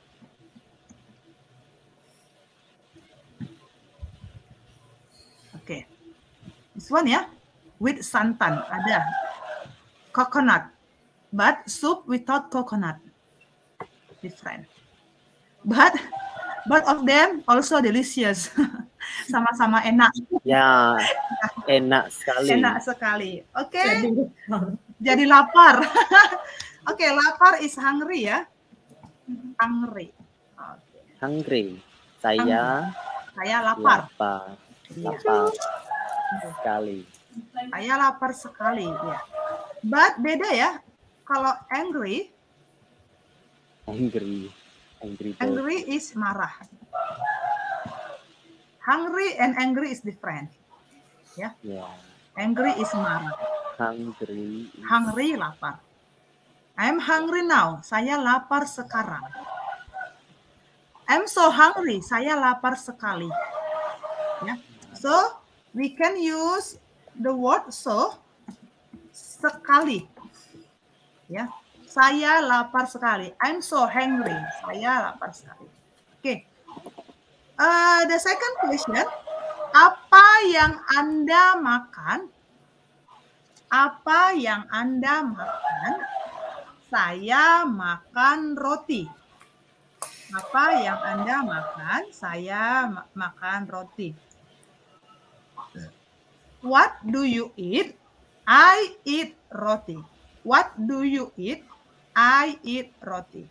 B: Oke, okay. This one ya, with santan ada. Coconut, but soup without coconut, different. But both of them also delicious, sama-sama enak.
C: Ya, enak sekali.
B: Enak sekali. Oke, okay. Jadi lapar. Oke, okay, lapar is hungry ya, hungry. Okay.
C: Hungry, saya.
B: Hungry. Saya lapar.
C: Lapar, lapar ya. Sekali.
B: Saya lapar sekali ya. But beda ya, kalau angry,
C: angry, angry,
B: angry is marah. Hungry and angry is different, ya. Yeah. Angry is marah.
C: Hungry. Is...
B: Hungry lapar. I'm hungry now. Saya lapar sekarang. I'm so hungry. Saya lapar sekali. Ya. So we can use the word so. Sekali, ya, saya lapar sekali. I'm so hungry. Saya lapar sekali. Oke, okay. uh, the second question, apa yang Anda makan? Apa yang Anda makan? Saya makan roti. Apa yang Anda makan? Saya ma makan roti. What do you eat? I eat roti. What do you eat? I eat roti.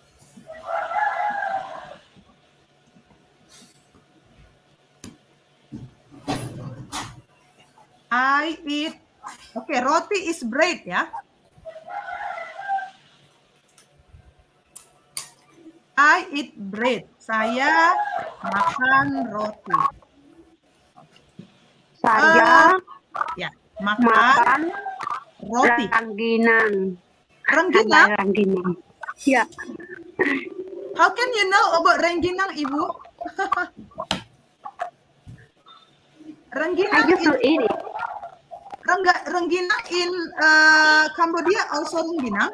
B: I eat. Oke, okay, roti is bread ya. I eat bread. Saya makan roti.
E: Saya
B: uh, ya. Makan, makan roti.
E: Rengginang.
B: Rengginang?
E: Rengginang. Ya.
B: How can you know about rengginang, Ibu? Rengginang
E: I used to eat it.
B: Rengga, rengginang in uh, Cambodia also rengginang.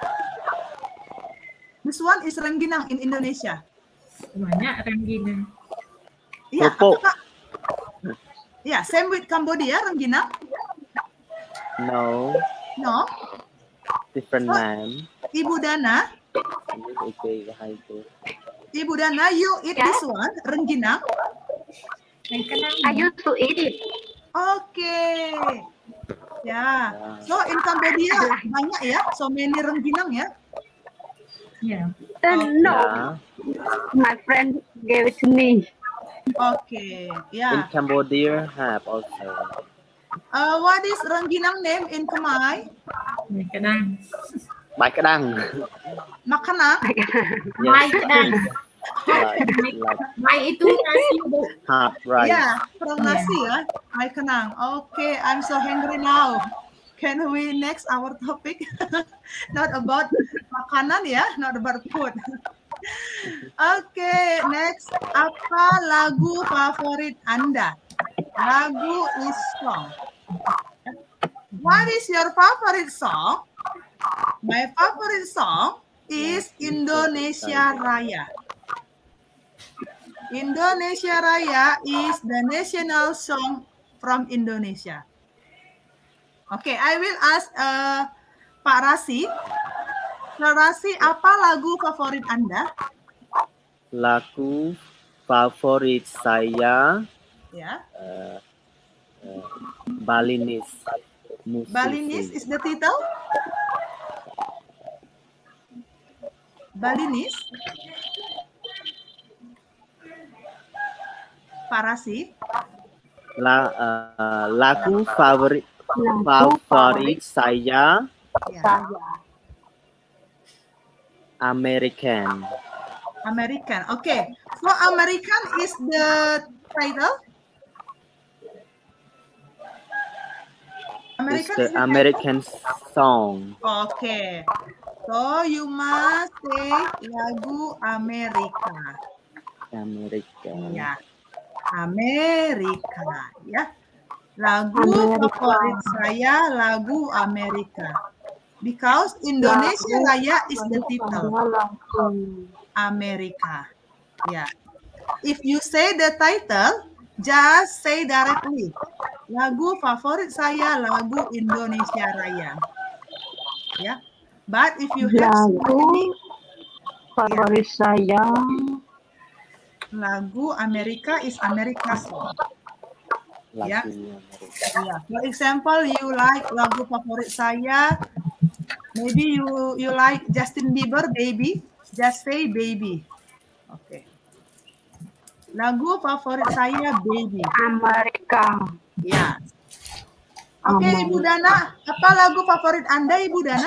B: This one is rengginang in Indonesia.
H: Banyak rengginang.
B: Iya, apakah? Ya, same with Cambodia, rengginang.
C: No.
B: No.
C: Different
B: so,
C: name.
B: Ibu Dana. Ibu Dana, you eat yeah. this one, rengginang?
E: I used to eat it.
B: Oke. Okay. Ya. Yeah. So in Cambodia banyak ya, so many rengginang ya.
H: Yeah.
E: Uh, no. Yeah. My friend gave it to me.
B: Oke, okay. Ya. Yeah.
C: In Cambodia have also.
B: Uh, what is rengginang name in Khmer?
H: Mai Kadang.
C: Mai Kadang.
B: Makanan?
H: Mai Kadang. Mai itu nasi, Bu.
C: Hot rice.
B: Yeah, from nasi ya. Mai Kadang. Okay, I'm so hungry now. Can we next our topic? Not about makanan ya, not about food. Oke, okay, next. Apa lagu favorit Anda? Lagu is song. What is your favorite song? My favorite song is Indonesia Raya. Indonesia Raya is the national song from Indonesia. Oke, okay, I will ask uh, Pak Rasi. Pak Rasi, apa lagu favorit Anda?
C: Lagu favorit saya.
B: Ya.
C: Uh, uh, Balinese. Musisi.
B: Balinese is the title? Balinese? Parasi?
C: La, uh, lagu favorit favorit saya.
B: Ya.
C: American.
B: American. Okay. So American is the title? American
C: It's the American song.
B: Okay. So you must say lagu Amerika.
C: Amerika.
B: Ya, Amerika. Ya, lagu
E: Amerika.
B: favorit saya lagu Amerika. Because Indonesia
E: Lagu
B: Raya is the
E: favorit
B: title.
E: saya lagu
B: Amerika. Ya. If you say the title, just say directly. Lagu favorit saya lagu Indonesia Raya. Ya. But if you have so
E: lagu
B: many,
E: favorit saya
B: lagu Amerika is America song. Ya.
C: Lagu Amerika.
B: Ya. For example, you like lagu favorit saya, maybe you you like Justin Bieber, Baby. Just say Baby. Oke. Lagu favorit saya Baby.
E: Amerika.
B: Ya. Oke,
E: Aman.
B: Ibu Dana, apa lagu favorit Anda, Ibu Dana?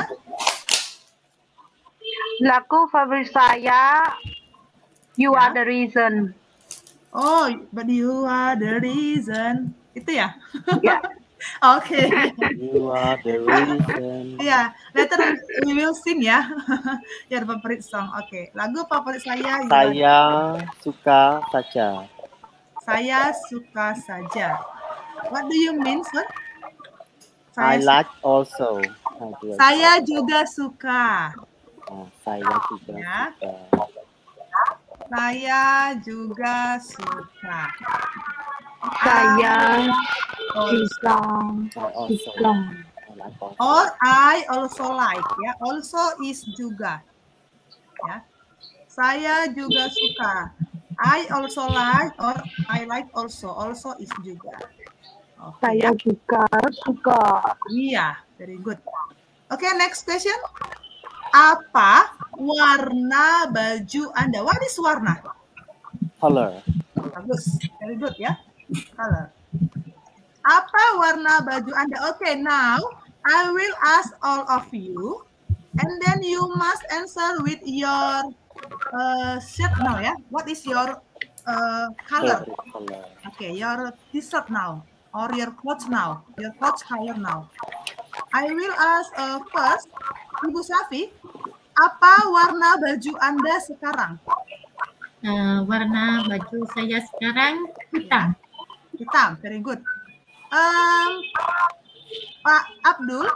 E: Lagu favorit saya You
B: Ya.
E: Are the Reason.
B: Oh, but you are the reason. Itu ya?
E: Ya.
B: Oke.
C: You are the reason.
B: Ya, later we will sing ya. Your favorite song. Oke, lagu favorit saya. You Are-
C: Saya suka saja.
B: Saya suka saja. What do you mean, sir?
C: I
B: Saya,
C: like also. Nah, juga
B: saya juga suka.
C: Nah, saya juga
B: Ya.
C: suka.
B: Saya juga suka.
E: Saya
B: Oh,
E: juga
C: I also.
E: suka.
C: I like also.
B: Or I also like ya. Also is juga. Ya. Saya juga suka. I also like or I like also. Also is juga. Oke
E: Saya
B: ya.
E: juga suka.
B: Iya, very good. Oke, next question. Apa warna baju Anda? What is warna?
C: Color.
B: Bagus, very good ya. Color. Apa warna baju Anda? Okay, now I will ask all of you, and then you must answer with your uh, shirt now ya. What is your uh, color?
C: Favorite color.
B: Okay, your t-shirt now, or your clothes now, your clothes color now. I will ask uh, first, Ibu Safi, apa warna baju Anda sekarang?
H: Eh, warna baju saya sekarang hitam.
B: Hitam, very good. Um, Pak Abdul,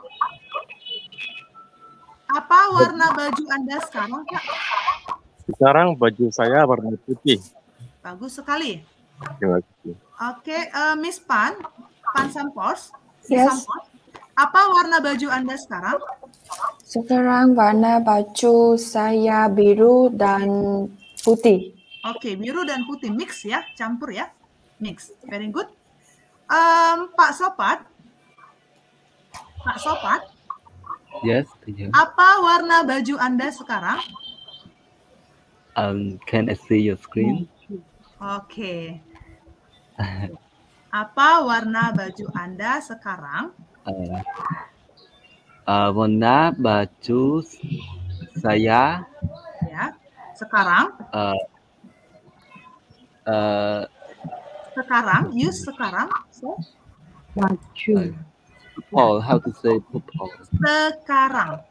B: apa warna baju Anda sekarang, Pak?
G: Sekarang baju saya warna putih.
B: Bagus sekali.
G: Terima kasih.
B: Oke, uh, Miss Pan, Pan Sampors,
D: Yes.
B: Sampors, apa warna baju Anda sekarang?
D: Sekarang warna baju saya biru dan putih.
B: Oke, biru dan putih mix ya, campur ya, mix. Very good. Um, Pak Sopat, Pak Sopat,
F: Yes, teacher.
B: apa warna baju Anda sekarang?
F: Um, can I see your screen?
B: Oke. Apa warna baju Anda sekarang?
F: Uh, uh, warna baju saya
B: Ya, sekarang,
F: uh, uh,
B: sekarang, use sekarang. So,
E: Baju.
F: purple. How to say purple?
B: sekarang.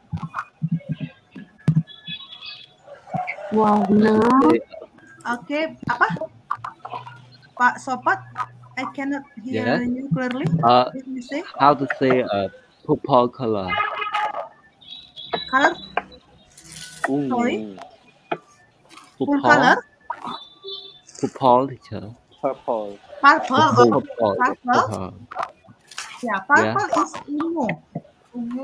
E: Warna.
B: Oke, apa? Pak Sopat, I cannot hear
F: Yes.
B: you clearly.
F: Uh,
B: Let me say,
F: how to say uh, purple color?
B: color,
C: Ungu.
B: Sorry? full
F: Purple.
B: color,
F: Purple, teacher.
C: Purple.
B: purple. Oh,
F: Purple.
B: purple.
F: Purple.
B: Ya, purple is ungu.
D: Ungu.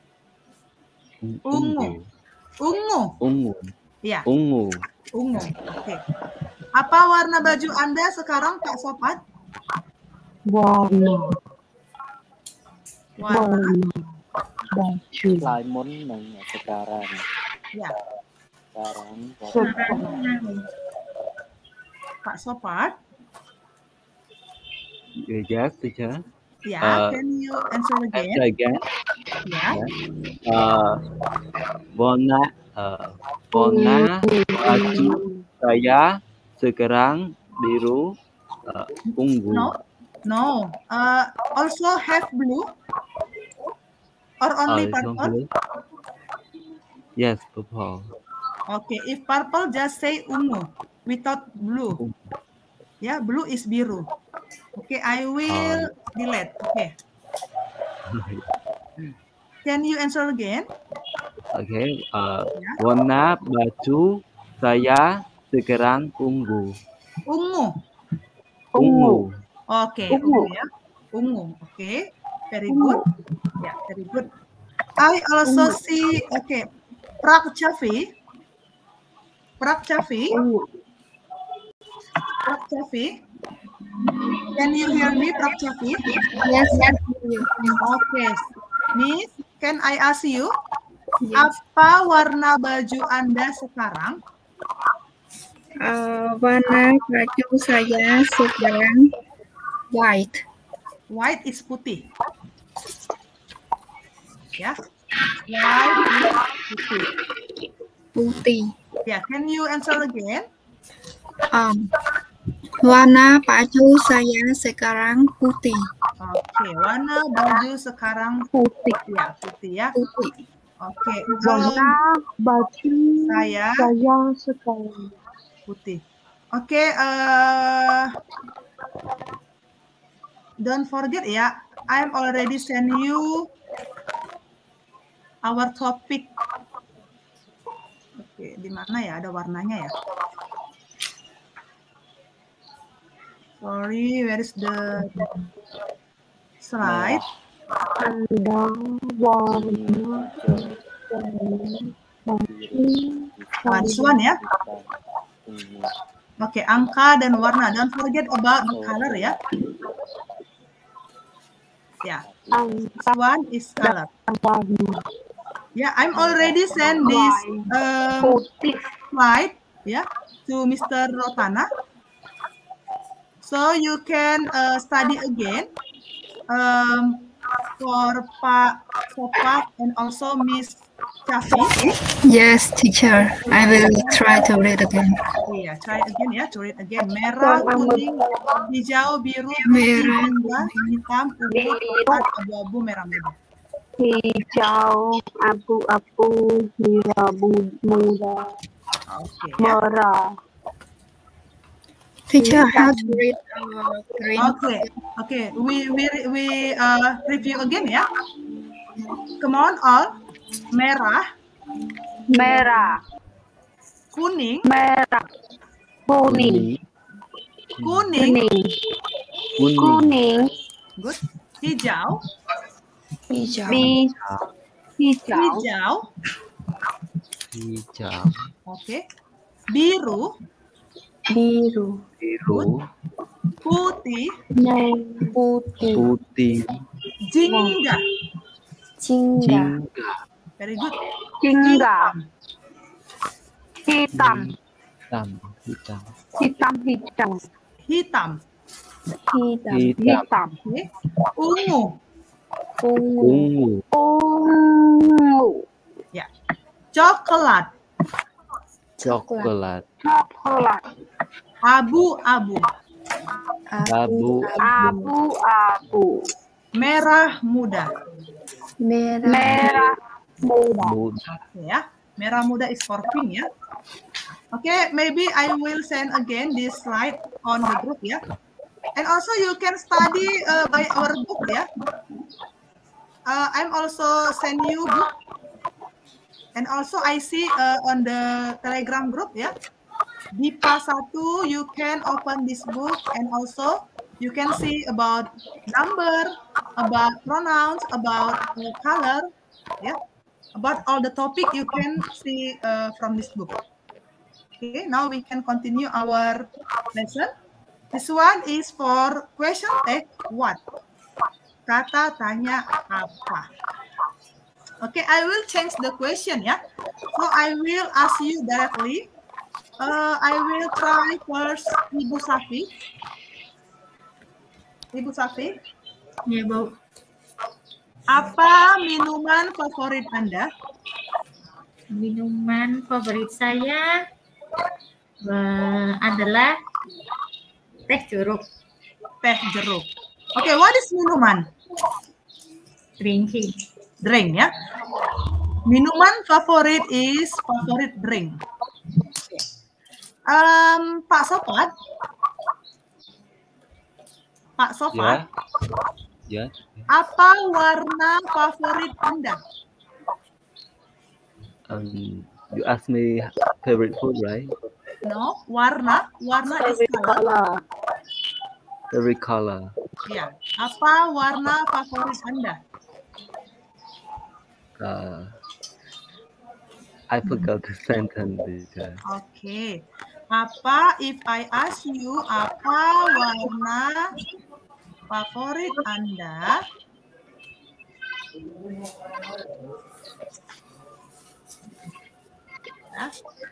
B: Ungu. Ungu.
F: Ungu.
B: Ya,
F: Ungu.
B: ungu. Oke. Apa warna baju Anda sekarang, Pak Sopat?
E: Warna.
B: Warna.
E: Warna. Baju.
C: Lemon nanya sekarang.
B: Ya,
C: Sekarang.
E: Sekarang.
B: Pak Sopat.
F: Yes, teacher.
B: Ya,
F: Uh,
B: can you answer again?
F: Answer again.
B: Ya.
F: Uh, warna uh, warna baju saya sekarang biru, uh, ungu.
B: No, no. Uh, also have blue or only
F: Uh, don't
B: purple?
F: blue. Yes, purple.
B: Okay, if purple, just say ungu without blue. Yeah, blue is biru. Okay, I will delete. Okay. Can you answer again?
F: Okay. Uh,
B: Yeah.
F: warna baju saya sekarang ungu.
B: Ungu.
F: Ungu.
B: Okay,
E: Ungu.
B: ungu ya. Ungu. Okay, very good. Yeah, very good. I also see. Okay, Prakchavi. Prakchavi. Prakchavi. Can you hear me, Prakchavi?
D: Yes, yes.
B: Okay, Miss, can I ask you, apa warna baju Anda sekarang?
D: Uh, warna baju saya sekarang white.
B: White is putih. Ya, white is putih.
D: Putih.
B: Yeah, can you answer again?
D: Um, warna baju saya sekarang putih.
B: Oke, warna baju sekarang putih ya, putih ya.
D: Putih.
B: Oke,
E: Warna baju
B: saya
E: saya sekarang
B: putih. Oke, eh, don't forget ya, I'm already send you our topic. Oke, di mana ya? Ada warnanya ya? Sorry, where is the slide?
E: Anda warna
B: One one ya. Oke, angka dan warna. Don't forget about the color ya. Ya, this one is color. Yeah, I'm already send this um, slide yeah to Mister Rotana, so you can uh, study again um, for Pak Sopak and also Miss Chafi.
D: Yes, teacher. I will try to read again.
B: Iya, try again ya, to read again. Merah, kuning, hijau, biru,
D: Merah,
B: muda, hitam, ungu, coklat, abu-abu, merah muda.
E: hijau, abu-abu, biru muda,
B: Oke. ya.
E: merah.
D: Teacher, how to read uh, green?
B: Oke, oke. We we we uh, review again ya. Come on all. Merah,
E: Merah,
B: kuning,
E: merah, kuning,
B: kuning,
E: kuning,
F: Kuning.
E: kuning,
B: good. Hijau,
D: Hijau.
E: bi- hijau,
B: hijau,
F: Hijau.
B: oke. Biru,
D: Biru.
F: Biru.
B: putih,
E: merah,
D: Putih.
F: Putih.
B: jingga.
D: Jingga.
F: Jingga.
B: Very good.
E: jingga, hitam,
F: Hitam. Hitam.
E: hitam, hitam,
B: Hitam,
D: Hitam.
F: Hitam.
E: hitam,
B: oke. Ungu,
D: Ungu.
F: Ungu.
E: ungu,
B: ya. Coklat,
F: Coklat.
E: coklat,
B: abu-abu,
F: Abu.
E: abu-abu,
B: merah muda.
D: Merah.
E: merah muda.
F: Muda.
B: Oke ya, merah muda is for pink ya. Oke, maybe I will send again this slide on the group ya. And also you can study uh, by our book ya. Uh, I'm also send you book. And also I see uh, on the Telegram group ya. Di P A satu you can open this book and also you can see about number, about pronouns, about uh, color, yeah, about all the topic you can see uh, from this book. Okay, now we can continue our lesson. This one is for question tag what? Kata tanya apa? Okay, I will change the question ya. So I will ask you directly. Uh, I will try first Ibu Safi. Ibu Safi,
H: Ya, Bu.
B: apa minuman favorit Anda?
H: Minuman favorit saya eh, adalah teh jeruk,
B: Teh jeruk. Oke, okay, what is minuman?
H: drinking.
B: Drink ya. Minuman favorit is favorite drink. Um, Pak Sopat, Pak Sopat,
F: Yeah. Yeah.
B: apa warna favorit Anda?
F: Um, you asked me favorite food, right?
B: No, warna, warna is color.
F: Favorite color.
B: Ya, apa warna favorit Anda?
F: Uh, I forgot the sentence. teacher.
B: Oke, apa if I ask you apa warna favorit Anda? Ya.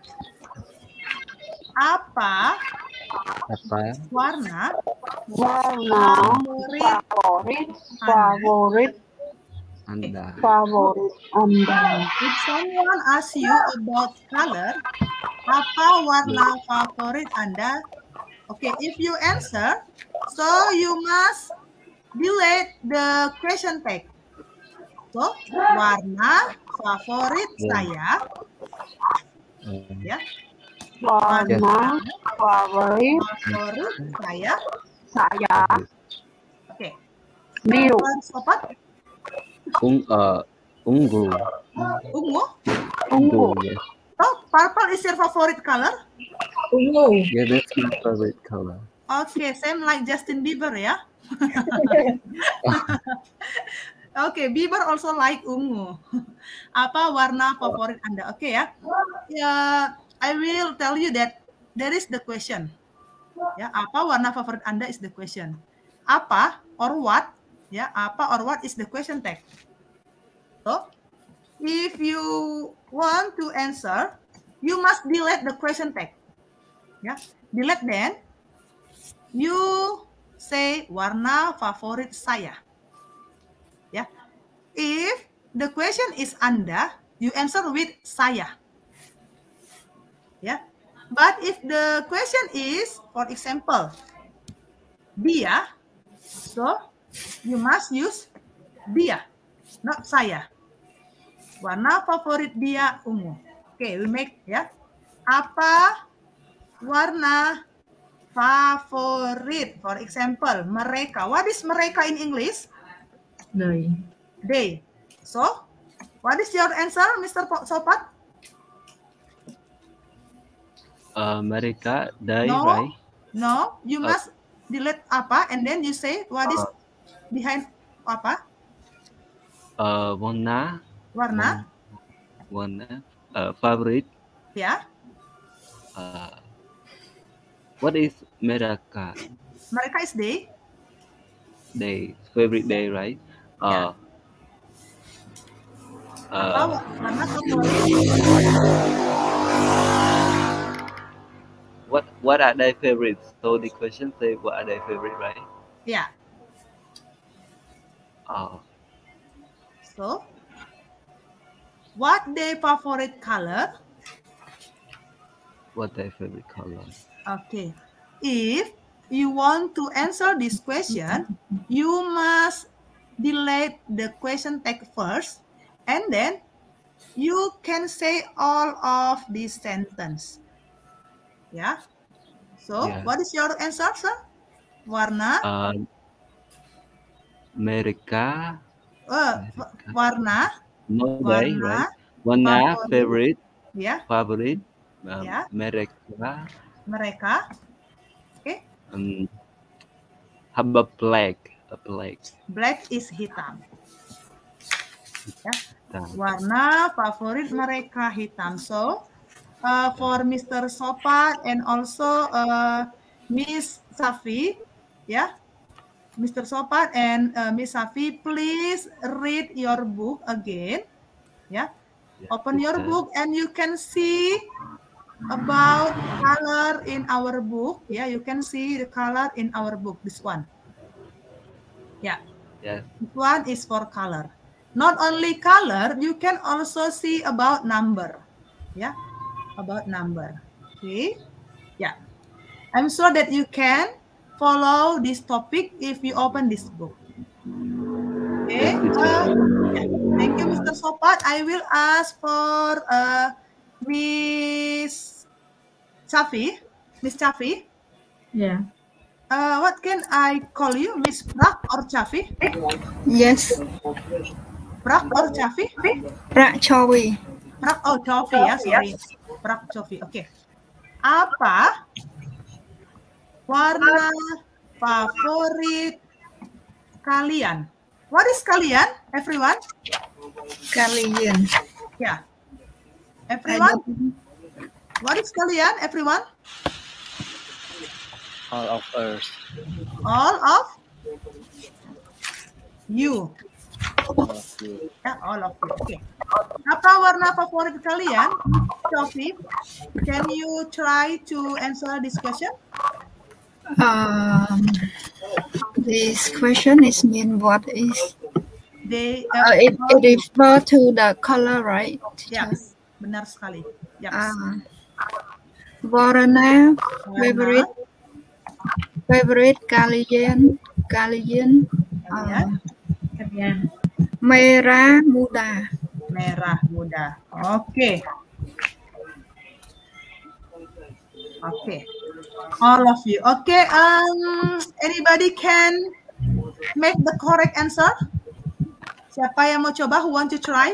B: Apa
F: Apa?
B: warna
E: Warna
B: favorit
E: favorit favorit
F: Anda.
E: favorit Anda.
B: If someone asks you about color, apa warna favorit Anda? Okay, if you answer, so you must delete the question tag. So, warna favorit saya,
F: Um,
B: ya,
E: Warna favorit
B: favorit saya.
E: saya
B: Oke,
E: biru.
B: Pak Sopat,
F: ung, uh, ungu.
B: ungu.
E: Ungu.
F: Yes.
B: Oh, purple is your favorite color?
H: Ungu.
F: Yeah, that's my favorite color.
B: Okay, same like Justin Bieber ya. Oke, Bieber also like ungu. Apa warna favorit Anda? Oke ya. Ya, I will tell you that there is the question. Ya, apa warna favorit Anda is the question. Apa or what? Ya, apa or what is the question tag. So, if you want to answer, you must delete the question tag. Ya, delete then. You say warna favorit saya. Ya. If the question is Anda, you answer with saya. Ya. But if the question is, for example, dia, so you must use dia, not saya. Warna favorit dia ungu. Oke, okay, we make ya. Apa warna favorit? For example, mereka. What is mereka in English?
H: They.
B: They. So, what is your answer, Mister Sopat?
F: Uh, mereka, they,
B: No.
F: right?
B: No, you
F: Uh,
B: must delete apa and then you say what is behind apa?
F: Uh, warna,
B: Warna,
F: warna, uh, favorite.
B: ya.
F: Uh, what is mereka?
B: Mereka is they.
F: They, favorite day, right? Uh,
B: Apa
F: uh,
B: warna favorit?
F: what what are their favorites? So the question say what are their favorite, right?
B: Ya.
F: Uh,
B: So, what their favorite color?
F: what their favorite color?
B: Okay. If you want to answer this question, you must delete the question tag first, and then you can say all of this sentence. Yeah. So,
F: Yeah.
B: what is your answer, sir? Warna,
F: Uh, mereka,
B: uh, warna,
F: no they,
B: warna,
F: right? Warna
B: favorit.
F: favorite,
B: ya,
F: favorite, um,
B: Yeah.
F: mereka.
B: mereka. Oke.
F: Um, how about black? A black.
B: Black is hitam. Ya.
F: Hitam.
B: Warna favorit mereka hitam. So, uh, for Mister Sopat and also uh, Miss Safi, ya, Mister Sopat and uh, Miss Safi, please read your book again. Ya,
F: Yeah,
B: open your
F: teacher.
B: book and you can see about color in our book. Yeah, you can see the color in our book. This one. Yeah,
F: Yes.
B: this one is for color. Not only color, you can also see about number. Yeah, about number. Okay. Yeah, I'm sure that you can follow this topic if you open this book. Okay.
F: Yes, teacher.
B: Uh, yeah. Thank you, Mister Sopat. I will ask for uh, Miss Chafi. Miss Chafi.
D: Yeah.
B: Uh, what can I call you, Miss Prak or Chafi?
D: Yes.
B: Prak or Chafi?
D: Prak Chavi.
B: Prak, oh Chafi ya, sorry. Prak Chafi, oke. Okay. Apa warna favorit kalian? What is kalian, everyone?
D: Kalian.
B: Yeah. Everyone? What is kalian, everyone?
C: All of us.
B: All of you.
C: All of you.
B: Ya, all of you. Oke. Okay. Apa warna favorit kalian? Sophie, can you try to answer this question?
D: Um, this question is mean what is?
B: They,
D: Uh, it, it refers to the color, right?
B: Yes, benar sekali. Yes.
D: Uh, warna favorite favorite kalian kalian uh,
H: Kalian.
D: merah muda.
B: Merah muda. Oke. Okay. Oke. Okay. All of you. Oke, okay, um anybody can make the correct answer? Siapa yang mau coba? Who want to try?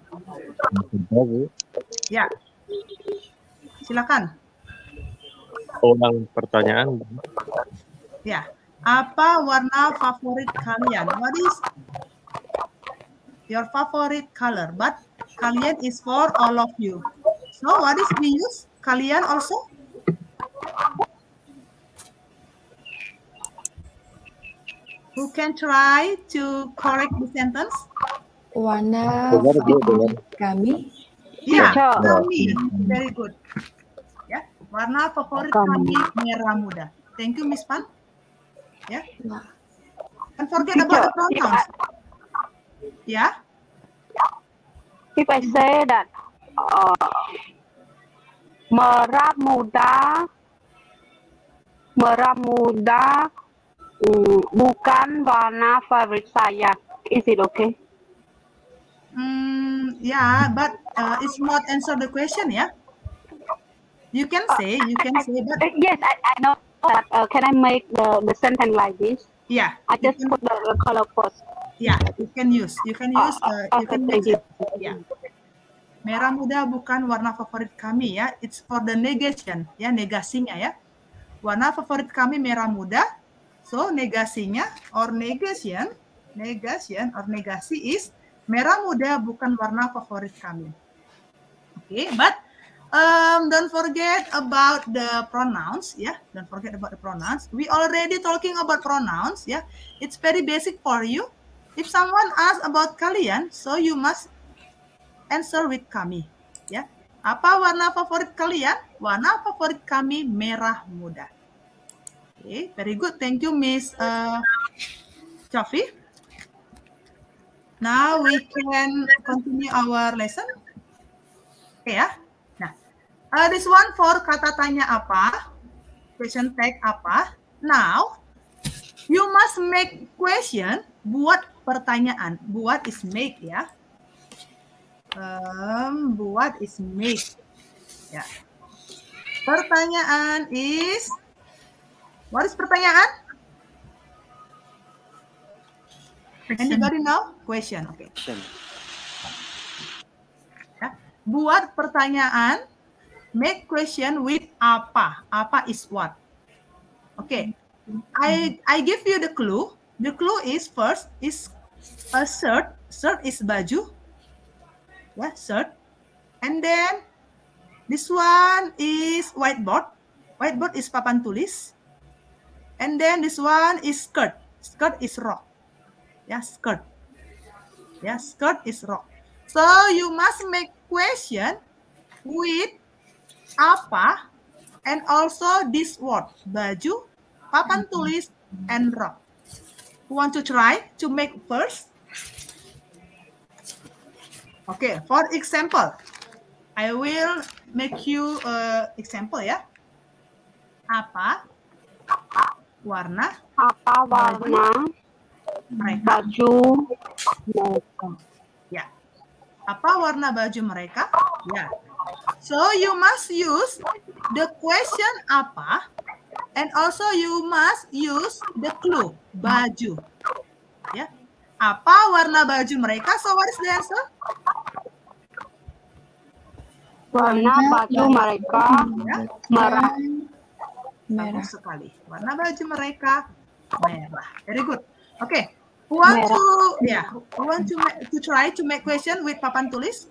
B: Ya. Silakan.
G: Ulang pertanyaan.
B: Ya. Apa warna favorit kalian? What is your favorite color? But kalian is for all of you. So what is we use? Kalian also? Who can try to correct the sentence?
I: Warna
G: Benar, Bu, benar.
I: kami.
B: Ya,
E: Teacher.
B: kami. Very good. Ya, warna favorit kami merah muda. Thank you, Miss Pan. Ya. And forget about the pronouns. Ya.
E: If I say that uh, merah muda, merah muda mm, bukan warna favorit saya, is it okay?
B: Hmm, yeah, but uh, it's not answer the question, ya. You can say, you can say, but
E: Uh, yes, I, I know that. Uh, can I make the, the sentence like this?
B: yeah,
E: I
B: you
E: just
B: can,
E: put the, the color first.
B: yeah, you can use, you can use, uh, you
E: Okay,
B: can
E: thank
B: use
E: you.
B: it. Yeah. Merah muda bukan warna favorit kami, ya. It's for the negation, ya, negasinya, ya. Warna favorit kami merah muda. So negasinya or negation, negation or negasi is merah muda bukan warna favorit kami. Oke, okay, but um, don't forget about the pronouns, ya. Yeah? Don't forget about the pronouns. We already talking about pronouns, ya. Yeah? It's very basic for you. If someone asks about kalian, so you must answer with kami, ya. Yeah? Apa warna favorit kalian? Warna favorit kami merah muda. Oke, okay, very good. Thank you, Miss uh, Chafi. Now we can continue our lesson. Oke, okay, ya. Nah, uh, this one for kata tanya apa, question tag apa. Now, you must make question, buat pertanyaan. Buat is make, ya. Um, buat is make. Ya. Pertanyaan is, what is pertanyaan? Anybody know? Question, oke. Okay. Ya. Buat pertanyaan, make question with apa. Apa is what. Oke. Okay. I I give you the clue. The clue is first is a shirt. Shirt is baju. Ya, shirt. And then this one is whiteboard. Whiteboard is papan tulis. And then this one is skirt. Skirt is rok. Ya, skirt. Ya, skirt is rok. So you must make question with apa and also this word, baju, papan tulis, and rok. Who want to try to make first? Okay, for example, I will make you uh, example, ya. Apa warna?
E: Apa warna
B: mereka?
E: baju mereka?
B: Ya, Apa warna baju mereka? Ya. So you must use the question apa, and also you must use the clue baju. Ya. Apa warna baju mereka? So what is the answer?
E: Warna baju mereka
B: Ya.
E: merah.
I: Merah.
B: Bagus sekali. Warna baju mereka merah. Very good. Okay. Who want
E: Merah.
B: to yeah, who want to make, to try to make question with papan tulis?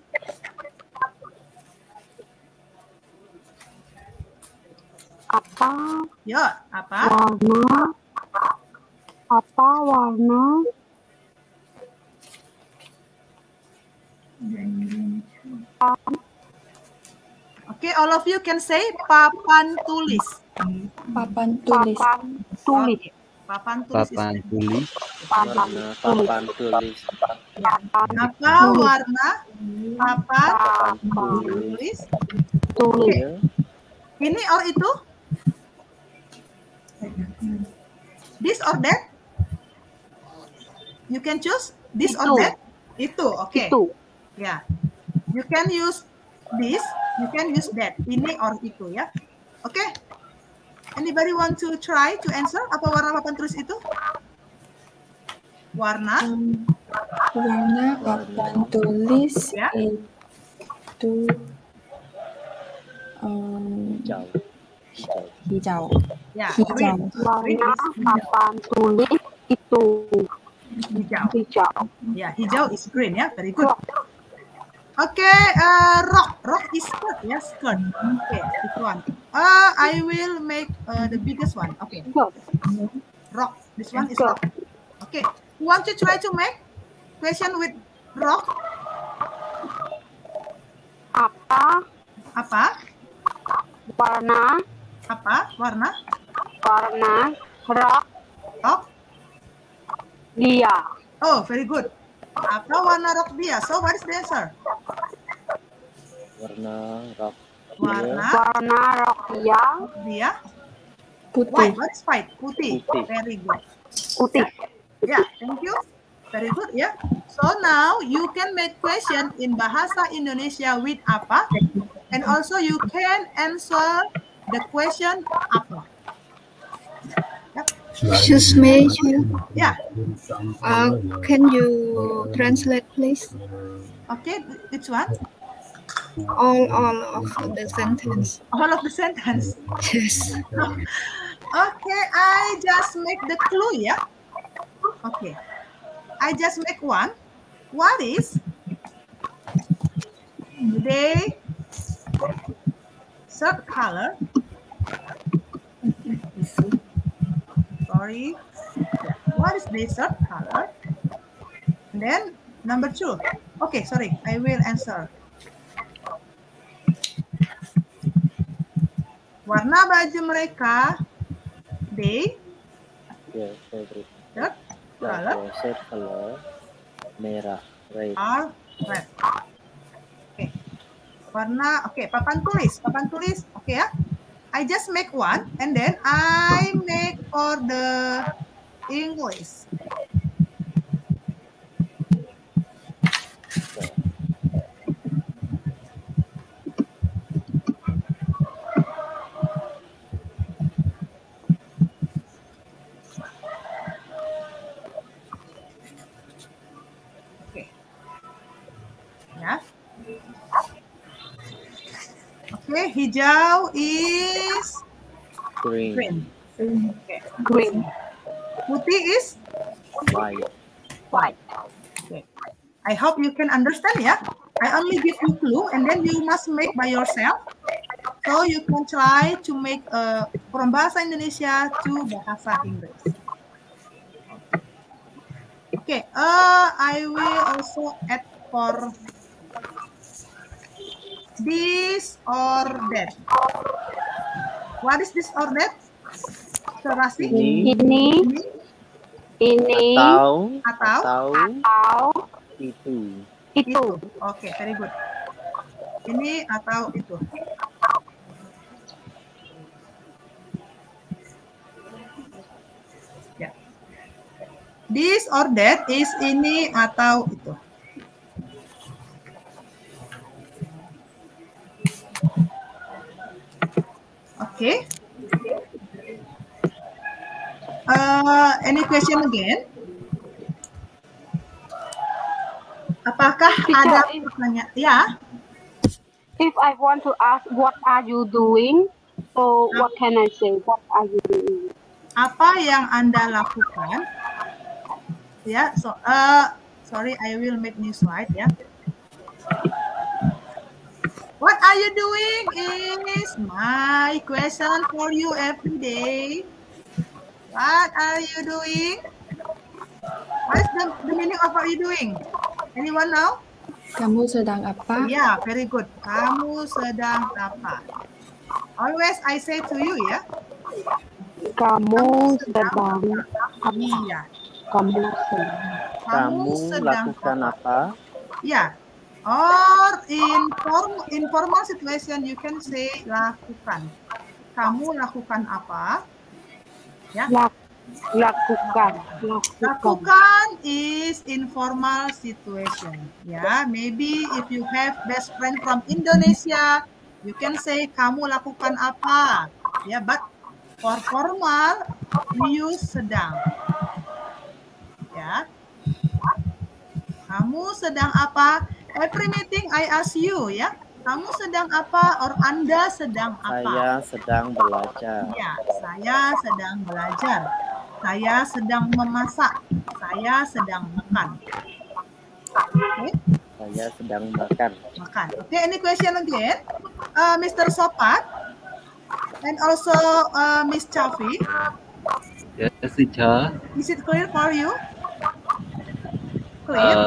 E: Apa
B: Ya, apa?
E: warna? Apa warna?
B: Okay, all of you can say papan tulis.
I: Papan tulis.
E: Papan tulis.
B: Okay. Papan tulis. is-
F: Papan tulis.
E: Papan
C: Warna
E: tulis.
C: papan tulis.
B: Apa warna papan
E: Papan
B: tulis?
E: tulis.
C: Ya.
B: Ini or itu? This or that? You can choose this or
E: Itu.
B: that? Itu, oke. Okay.
E: Itu.
B: Ya. You can use this, you can use that. Ini or itu ya. Oke. Okay. Anybody want to try to answer? Apa warna papan tulis itu? Warna?
I: Um, warna papan tulis
B: Ya.
I: itu um,
C: Hijau. Hijau.
I: hijau.
B: Ya,
I: Hijau.
B: green. Green
E: Warna
B: is
E: papan tulis itu
B: hijau.
E: hijau.
B: Ya, hijau is green ya. Very good. Oke, uh, rock. Rock is skirt ya, skirt. Oke, okay, this one. Uh, I will make uh, the biggest one. Oke, okay. Rock. This one is rock. Oke, okay. Who want to try to make question with rock?
E: Apa
B: Apa?
E: warna?
B: Apa? Warna?
E: Warna rock
B: Rock?
E: dia.
B: Oh, very good. Apa warna rok dia? So, what is the answer?
C: Warna rok.
B: Warna
E: Warna rock dia
B: dia?
I: Putih.
B: White. What is white? Putih.
C: Putih.
B: Very good.
E: putih.
B: Yeah, thank you. Very good, yeah. So now you can make question in Bahasa Indonesia with apa, and also you can answer the question apa.
D: Excuse me.
B: Yeah.
D: Uh, can you translate, please?
B: Okay, which one?
D: All, all of the sentence.
B: All of the sentence.
D: Yes.
B: Okay, I just make the clue, yeah. Okay, I just make one. What is they shirt color? Sorry. What is the shirt color? And then number two. Okay, sorry. I will answer. Warna baju mereka, they
C: Ya, favorite.
B: shirt
C: Ya,
B: color
C: ya, shirt color merah, red.
B: are red. Oke. Warna, oke, papan tulis, papan tulis, oke ya. I just make one, and then I make for the English. Oke. Ya. Oke, hijau is
C: Green,
B: green. Oke.
E: Green.
B: Putih is
C: white.
E: White.
B: okay. I hope you can understand ya. I only give you clue and then you must make by yourself. So you can try to make uh, from bahasa Indonesia to bahasa Inggris. Okay, uh, I will also add for this or that. What is this or that? Serasi?
C: Ini
E: Ini ini
C: atau
B: Atau?
C: atau
E: atau
C: itu.
E: itu.
B: Oke, okay, very good. Ini atau itu. Ya. This or that is ini atau itu. Okay. Uh, any question again? Apakah
E: Teacher,
B: ada
E: if-
B: pertanyaan? Ya.
E: If I want to ask, what are you doing? So what can I say? What are you doing?
B: Apa yang Anda lakukan? Ya, so uh, sorry, I will make new slide ya. What are you doing is my question for you every day. What are you doing? What is the, the meaning of what are you doing? Anyone know?
I: Kamu sedang apa?
B: Yeah, very good. Kamu sedang apa? Always I say to you ya.
E: Kamu sedang
B: Iya.
E: Kamu sedang
C: Kamu lakukan apa?
B: Ya. Or in form, informal situation you can say lakukan. Kamu lakukan apa? Ya.
E: lak- lakukan. Lakukan.
B: Lakukan is informal situation. Ya, maybe if you have best friend from Indonesia, you can say kamu lakukan apa? Ya, but for formal we use sedang. Ya. Kamu sedang apa? Every meeting I ask you ya. Kamu sedang apa? Or Anda sedang apa?
C: Saya sedang belajar.
B: Ya, saya sedang belajar. Saya sedang memasak. Saya sedang makan. Okay?
C: Saya sedang makan.
B: Makan. Okay, any question again? Uh, Mister Sopat and also uh, Miss Chafi.
F: Yes, teacher.
B: Is it clear for you? Clear?
F: Uh,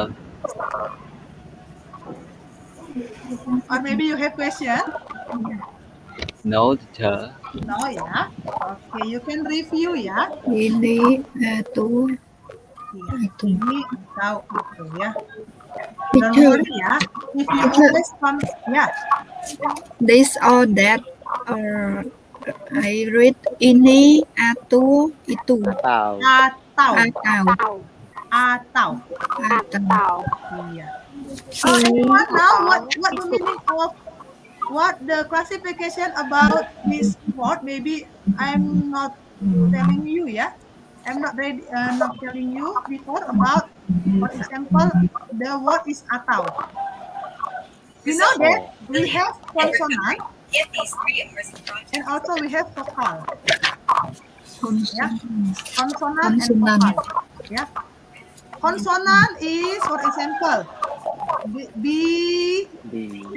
B: Or maybe you have question?
F: no, teacher.
B: No ya. Okay, you can review ya.
D: Ini itu
B: Iya,
D: itu.
B: ini tahu gitu ya. Don't
D: Teacher,
B: worry ya. If you always come, ya.
D: this or that or I read ini atau itu
C: Atau
B: Atau,
D: atau
E: Tahu.
B: atau.
D: atau
E: Tahu.
B: Iya. Uh, anyone now what what the meaning of what the classification about this word? Maybe I'm not telling you ya. I'm not ready, uh, not telling you before about, for example, the word is atau. You know that we have consonant
A: Get these three in restaurant.
B: and also we have vokal. Ya,
D: konsonan
B: consonant and
D: Konsonan.
B: vokal. Ya, consonant is, for example, B, B
C: di
B: C,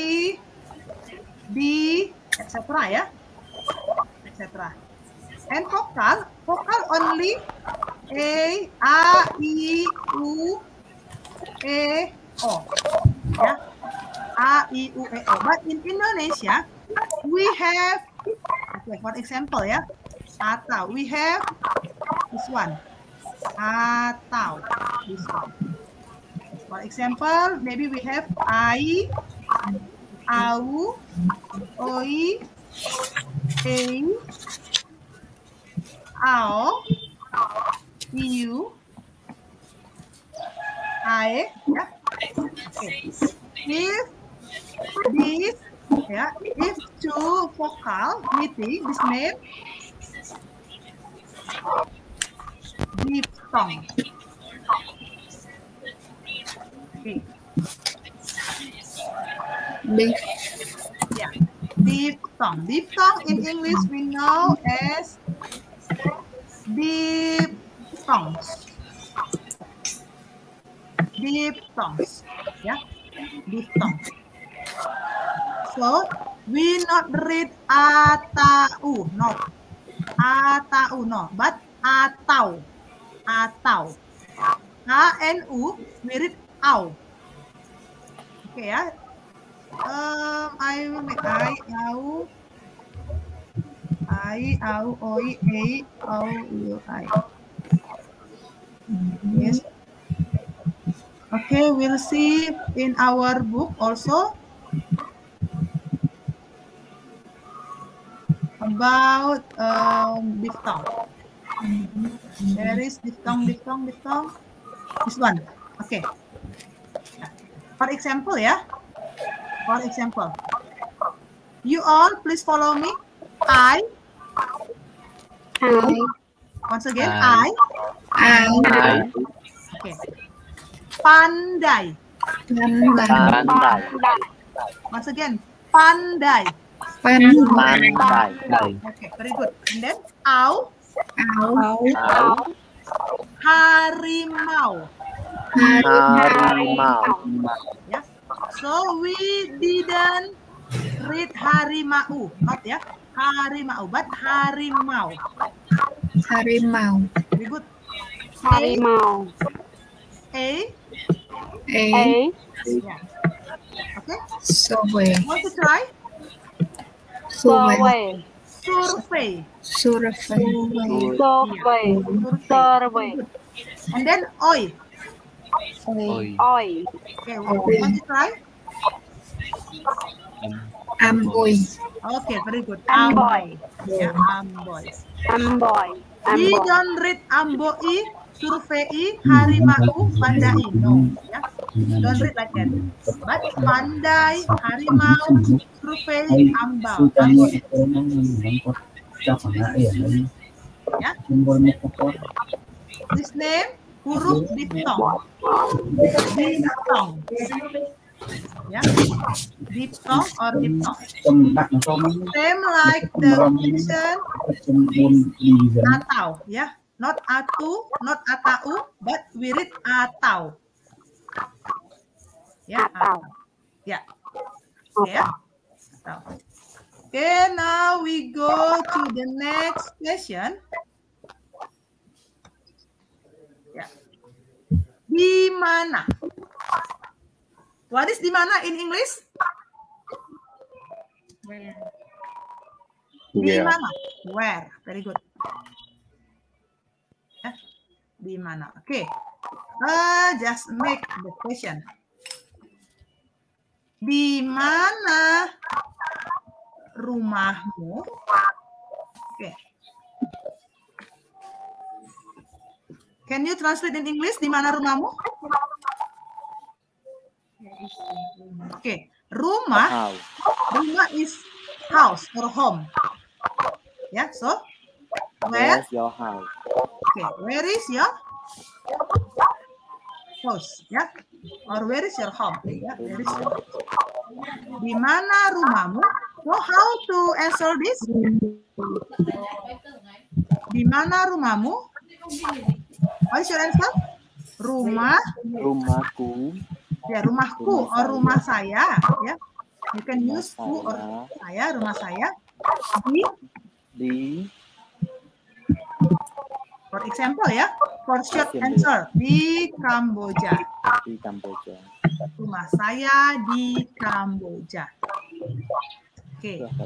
B: D, et cetera ya, et cetera. And vokal, vokal only A, A, I, U, E, O. Ya, A, I, U, E, O. But in Indonesia, we have, okay, for example ya, atau we have this one, atau this one. For example, maybe we have ai, au, oi, ei, ao, iu, ae, ya. Okay. If this, ya, if two vokal meeting, this name diphthong. Okay.
D: di
B: Yeah, diphthong. Diphthong in English we know as diphthongs. Diphthongs. Yeah, diphthong. So we not read atau, no. Atau, no, but atau. Atau. A N U we read au. Okay ya. Um, I will make I, au, I, au, oi, ei, au, iu, ai. Yes. Okay, we'll see in our book also about um, diphthong. There is diphthong, diphthong, diphthong. This one. Okay. For example, ya. For example, you all please follow me. I.
E: I.
B: Once again,
F: I.
B: I.
D: I.
B: Okay. Pandai.
D: Pandai.
C: Pandai.
B: Once again, pandai.
D: Pandai.
C: Pandai.
B: Okay, very good. And then, au.
D: Au.
C: Au.
B: Harimau.
C: Harimau.
B: Yeah. So we didn't read harimau, not ya, harimau, but harimau.
D: Harimau.
B: Very good.
E: Harimau.
B: A.
D: A.
E: A.
B: Yeah. Okay.
D: Survey.
B: Want to try?
D: Survey.
B: Survey.
D: Survey.
E: Survey. Survey.
B: And then oi.
F: Oi.
E: Oi.
B: Okay. Want to try?
D: Amboy.
B: Okay. Very good.
E: Amboy.
B: Yeah. Amboy.
E: Amboy.
B: We
E: Amboy.
B: don't read amboi, survei, harimau, pandai. No. Yeah. Don't read like that. But pandai, harimau, survei, ambau. Amboi. Ya. This name huruf diphthong. Diphthong. Ya. Diphthong or diphthong. Same like the mention atau, ya. Not atu, not atau, but we read atau. Ya.
E: Atau.
B: Ya. Ya. Atau. Okay, now we go to the next question. Yeah. Di mana? What is di mana in English?
H: Where?
B: Di
G: Yeah.
B: mana? Where? Very good. Yeah. Di mana? Okay. Uh, just make the question. Di mana rumahmu? Okay. Can you translate in English? Di mana rumahmu? Okay. Rumah.
C: House.
B: Rumah is house or home. Yeah. So where?
C: Where's your house?
B: Okay. Where is your house? Yeah. Or where is your home? Yeah. Where is your house? Di mana rumahmu? So how to answer this? Di mana rumahmu? What is your answer? Rumah.
C: Rumahku.
B: Ya, rumahku or rumah saya. Ya, you can use ku or saya, rumah saya. Di.
C: Di.
B: For example ya, for short answer di Kamboja.
C: Di Kamboja.
B: Rumah saya di Kamboja. Oke. Okay.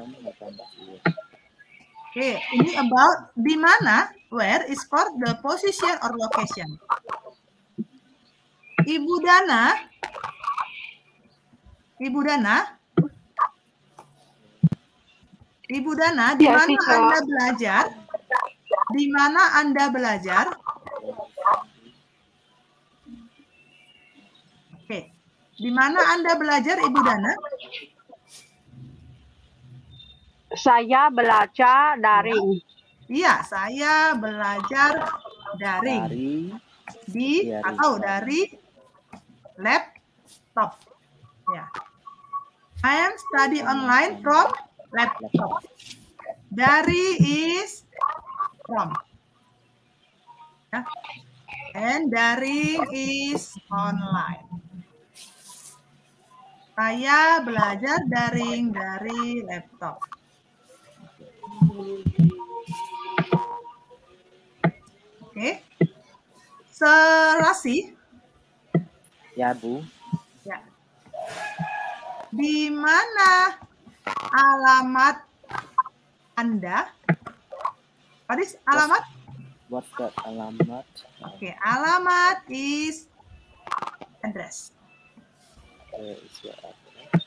B: Oke, okay, ini about di mana, where is for the position or location. Ibu Dana, Ibu Dana, Ibu Dana, di mana
E: Yes,
B: Anda belajar? Di mana Anda belajar? Oke, okay. Di mana Anda belajar, Ibu Dana?
E: Saya belajar daring.
B: Iya, saya belajar daring.
C: Dari.
B: Di
C: Dari.
B: atau dari laptop. Ya. I am study online from laptop. Dari is from. Ya. And daring is online. Saya belajar daring dari laptop. Oke. Okay. Selasi.
C: Ya, Bu.
B: Ya. Di mana alamat Anda? What is alamat?
C: What's that alamat?
B: Oke, okay. Alamat is address.
C: Where is your address?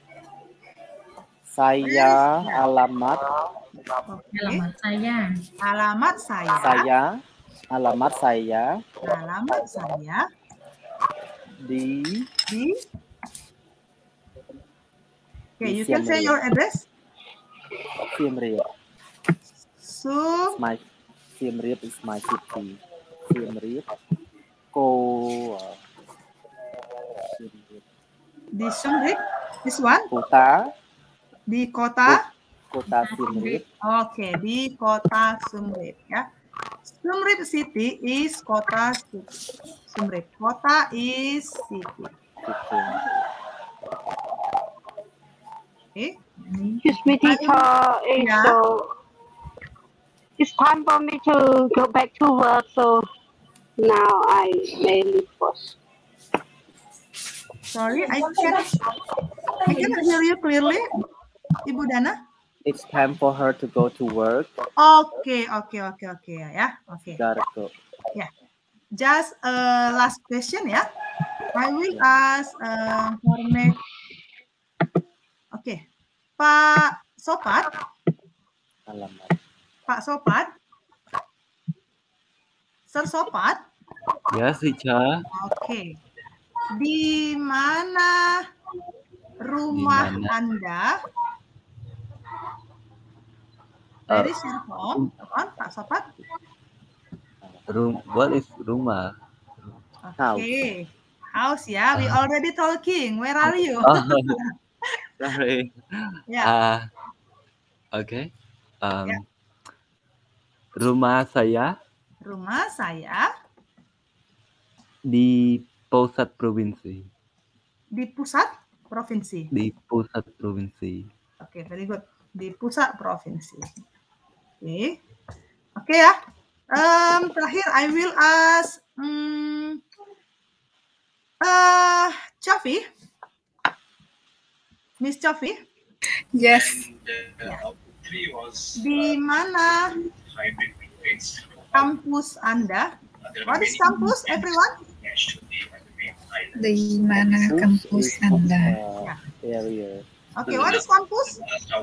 C: Saya alamat.
B: Okay.
H: Alamat saya.
B: Alamat saya.
C: Saya. Alamat saya.
B: Alamat saya.
C: Di.
B: Di. Okay, you
C: Di
B: can say your address.
C: Siem Reap.
B: Sum.
C: My Siem Reap is my city. Siem Reap. Ko. Uh, Siem Reap.
B: Di Siem Reap. This one.
C: Kota.
B: Di kota.
C: Kota Siem Reap.
B: Oke, di kota Siem Reap ya. Siem Reap City is kota Siem Reap. Kota is city. Okay.
E: Excuse me, teacher. It's,
B: Yeah.
E: so, it's time for me to go back to work, so now I may leave first.
B: Sorry, I can't, I cannot hear you clearly, Ibu Dana.
C: It's time for her to go to work.
B: Oke, oke, oke, oke ya. Oke.
C: Gotta go.
B: Ya. Just uh, last question ya. I will ask uh, for next. Oke. Pak Sopat.
C: Alamat.
B: Pak Sopat. Sir Sopat.
F: Yes, teacher.
B: Oke. Di mana rumah
F: Di mana?
B: Anda? Where is your home? Teman, Pak Sopat.
F: Room. What is rumah?
B: Oke. House ya. We already talking. Where are you?
F: Oh, sorry.
B: Ya.
F: Uh, okay. Um,
B: Ya.
F: Rumah saya
B: Rumah saya
F: di pusat provinsi.
B: di pusat provinsi.
F: Di pusat provinsi.
B: Oke, very good. Di pusat provinsi. Oke. Oke ya. Um, terakhir, I will ask hmm, uh, Chafi. Miss Chafi.
D: Yes.
B: Di mana kampus Anda? What is kampus, everyone?
D: Di mana kampus Anda?
C: Uh, area.
B: Okay, what is kampus?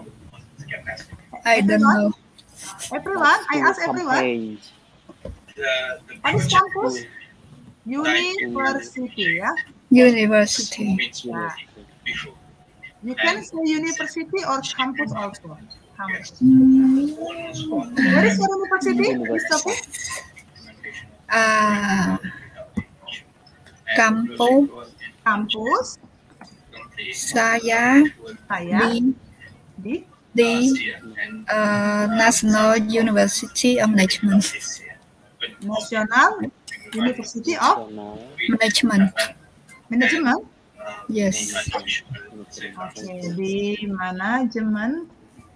D: I don't know.
B: Everyone, I ask everyone. What is kampus? University, ya.
D: University.
B: Nah, you can say university or campus also. Campus.
D: Hmm,
B: Where is your university? Miss Sophie?
D: ah, kampus
B: Kampus
D: saya
B: saya
D: di
B: di
D: di uh, National University of Management.
B: National University of
D: Management.
B: Management.
D: Yes.
B: Oke, di manajemen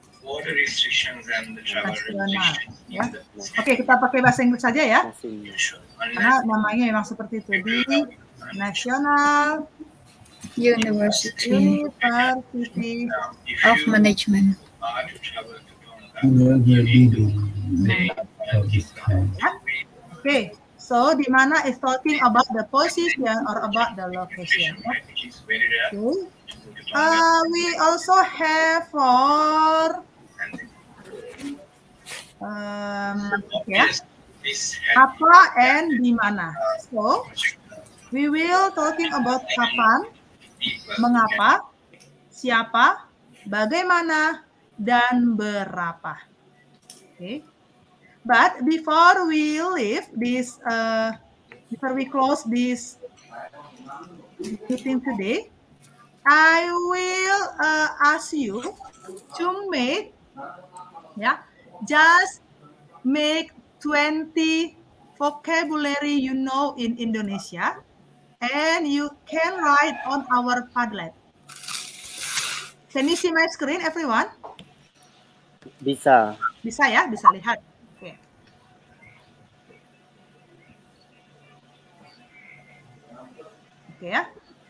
B: nasional. Ya. Oke, kita pakai bahasa Inggris saja ya, karena namanya memang seperti itu, di National
D: University
B: University.
D: of Management.
B: Okay, so di mana is talking about the position or about the location. Okay. Uh, we also have for um, yeah, apa and di mana. So we will talking about kapan, mengapa, siapa, bagaimana, dan berapa. Okay. But before we leave this, uh, before we close this meeting today, I will uh, ask you to make, yeah, just make twenty vocabulary you know in Indonesia, and you can write on our Padlet. Can you see my screen, everyone?
C: Bisa.
B: Bisa ya, bisa lihat. Oke. Oke ya.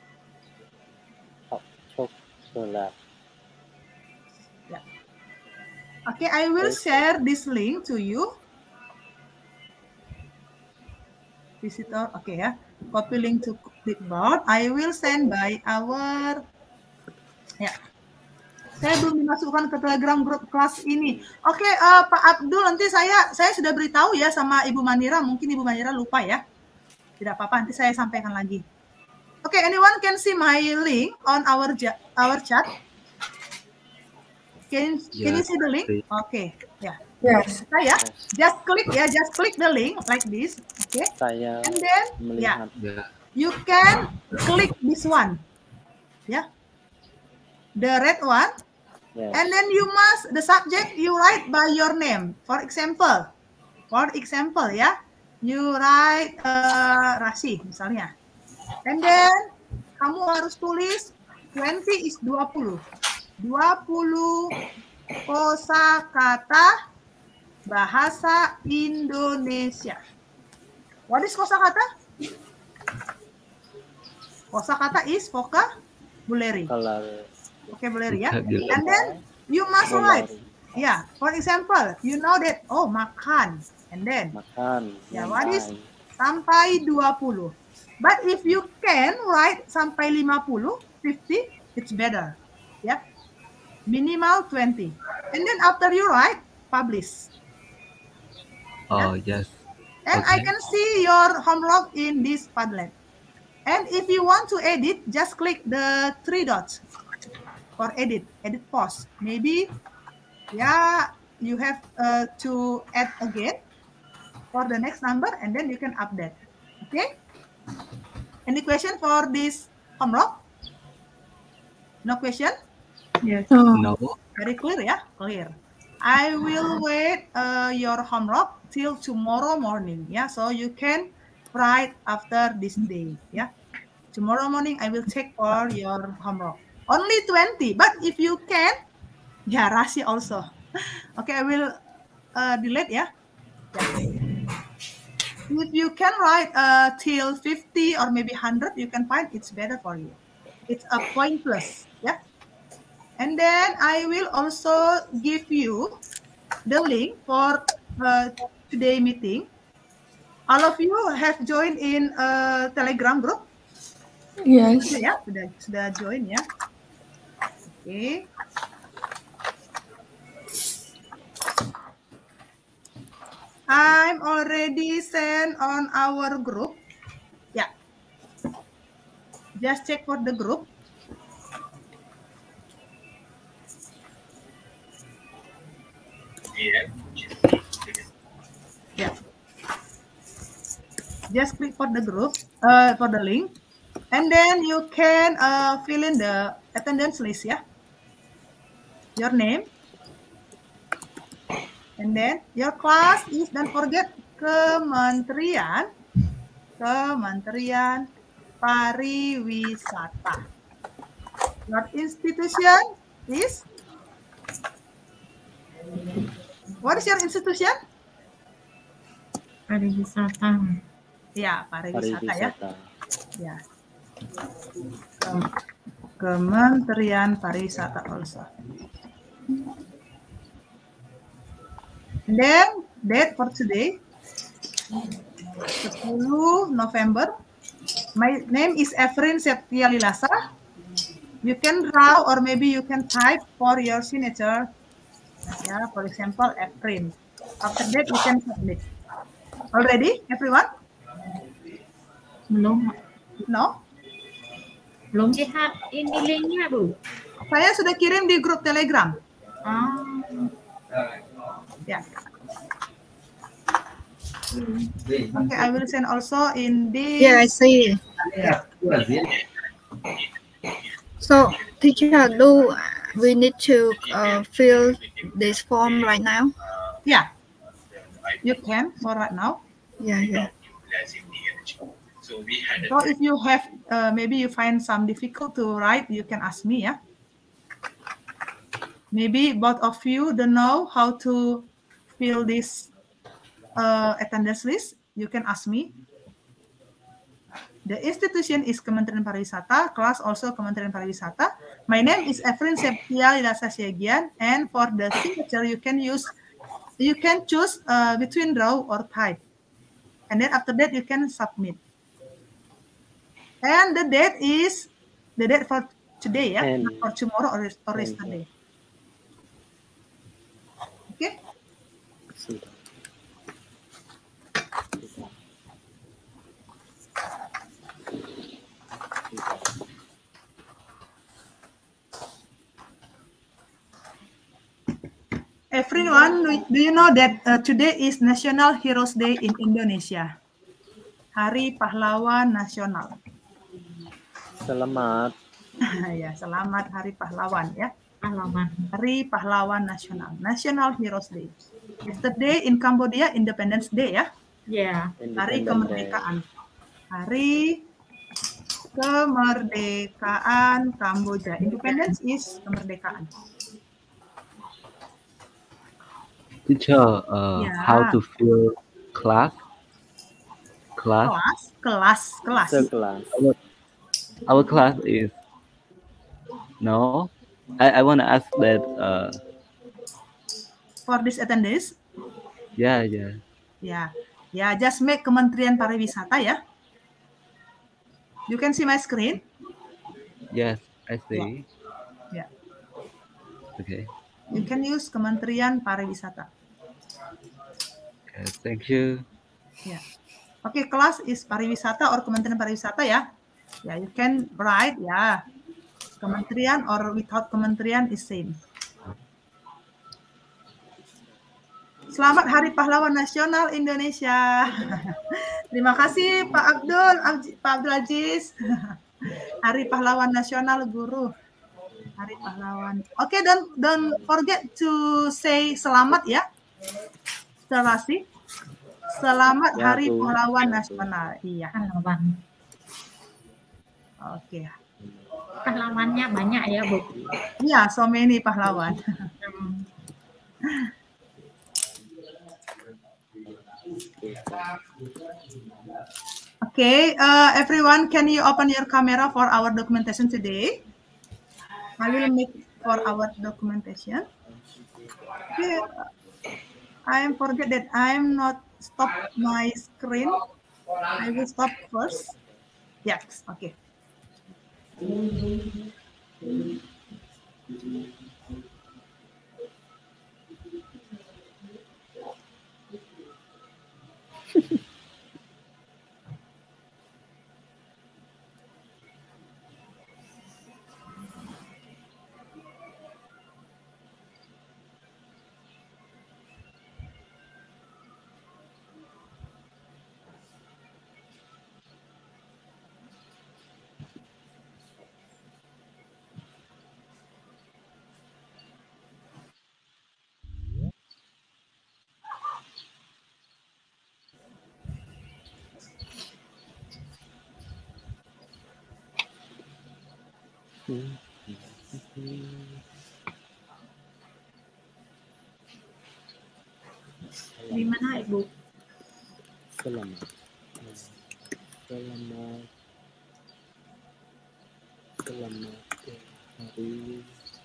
C: Sholat.
B: Ya. Oke, I will share this link to you. Visitor, oke ya. Copy link to clipboard. I will send by our. Ya. Saya belum dimasukkan ke Telegram grup kelas ini. Oke, uh, Pak Abdul, nanti saya saya sudah beritahu ya sama Ibu Manira. Mungkin Ibu Manira lupa ya. Tidak apa-apa, nanti saya sampaikan lagi. Oke, anyone can see my link on our our chat? Can can you
F: Yes,
B: see the link?
F: see.
B: Okay, ya.
I: Yes.
B: Saya just click ya, just click the link like this. Okay.
C: Saya
B: And then ya,
C: melihat.
F: Yeah.
B: you can click this one. Ya. The red one.
C: Yes.
B: And then you must the subject you write by your name. For example, for example ya, you write uh, Rasi misalnya. And then kamu harus tulis twenty is dua puluh. dua puluh kosakata bahasa Indonesia. What is kosakata? Kosakata is vocabulary.
C: Kalau
B: Vocabulary ya.
F: Vocabulary.
B: And then you must write. Yeah, for example, you know that oh makan. And then
C: makan.
B: ya, what is sampai dua puluh. But if you can write sampai lima puluh, fifty, it's better. Ya. Minimal twenty. And then after you write, publish.
F: Oh, yes.
B: And I
F: Okay.
B: can see your homework in this Padlet. And if you want to edit, just click the three dots for edit, edit post. Maybe, yeah, you have uh, to add again for the next number, and then you can update. Okay? Any question for this homework? No question?
I: Yes.
F: No.
B: Very clear ya? Clear. I will wait uh, your homework till tomorrow morning. Yeah, so you can write after this day. Yeah, tomorrow morning I will check for your homework. Only twenty, but if you can, yeah, Rasi also. Okay, I will uh, delete ya. Yeah. If you can write uh, till fifty or maybe one hundred, you can find it's better for you. It's a point plus. Yeah. And then I will also give you the link for uh, today meeting. All of you have joined in a Telegram group?
I: Yes.
B: Sudah ya, sudah sudah join ya. Oke. Okay. I'm already sent on our group. Yeah. Just check for the group. Yeah. Just click for the group, uh, for the link, and then you can uh, fill in the attendance list, yeah. Your name, and then your class is. Don't forget Kementerian, Kementerian Pariwisata. Your institution is. What is your institution?
H: Pariwisata.
B: Ya, pariwisata,
C: Pariwisata.
B: ya. Ya. Kementerian Pariwisata also. And then date for today, sepuluh November. My name is Efrin Septia Lilasa. You can draw or maybe you can type for your signature. Yeah, for example, Efrin. After that, you can submit. Already, everyone?
H: Belum.
B: No?
H: Belum lihat ini linknya, Bu.
B: Saya sudah kirim di grup Telegram.
H: Ah.
B: Ya. Okay, I will send also in this.
D: Yeah, I see.
B: Yeah.
D: So, teacher, do we need to uh, fill this form right now?
B: Yeah. You can for right now.
D: Yeah, yeah.
A: So we had
B: So if you have, uh, maybe you find some difficult to write, you can ask me, yeah. Maybe both of you don't know how to fill this uh, attendance list. You can ask me. The institution is Kementerian Pariwisata, class also Kementerian Pariwisata. My name is Efrin Septia Lilasa Siagian, and for the signature you can use, you can choose uh, between draw or type, and then after that you can submit. And the date is the date for today, yeah,
C: And,
B: not for tomorrow or, or
C: and,
B: yesterday. Okay.
C: Sudah.
B: everyone, do you know that uh, today is National Heroes Day in Indonesia? Hari Pahlawan Nasional.
C: Selamat.
B: Ya, selamat Hari Pahlawan ya.
H: Pahlawan.
B: Hari Pahlawan Nasional. National Heroes Day. Yesterday in Cambodia Independence Day ya.
H: Yeah.
B: Hari kemerdekaan. Hari kemerdekaan Kamboja. Independence is kemerdekaan.
F: Teacher, uh,
B: Yeah.
F: how to fill class? Class?
B: Kelas, kelas, kelas.
C: Sekelas.
F: Our, our class is no. I, I want to ask that. Uh,
B: For this attendance?
F: yeah, yeah.
B: Ya, ya, just make Kementerian Pariwisata ya. You can see my screen?
F: Yes, I see.
B: Ya.
F: Okay.
B: You can use Kementerian Pariwisata.
F: Okay, thank you.
B: Ya. Oke, okay, kelas is pariwisata or Kementerian Pariwisata ya. Ya, you can write ya. Kementerian or without kementerian is same. Selamat Hari Pahlawan Nasional Indonesia. Terima kasih Pak Abdul, Pak Abdul Aziz. Hari Pahlawan Nasional Guru. Hari Pahlawan. Oke, okay, don't don't forget to say selamat ya. Terima kasih. Selamat
C: Ya,
B: Hari
C: Bu.
B: Pahlawan
C: Ya,
B: Nasional. Iya.
H: Pahlawan.
B: Oke. Okay.
H: Pahlawannya banyak ya, Bu.
B: Iya, so many pahlawan. Okay, uh, everyone, can you open your camera for our documentation today? I will make for our documentation. Okay, I am forget that I am not stop my screen. I will stop first. Yes, okay.
H: Di mana Ibu?
C: Selamat. Selamat. Selamat hari.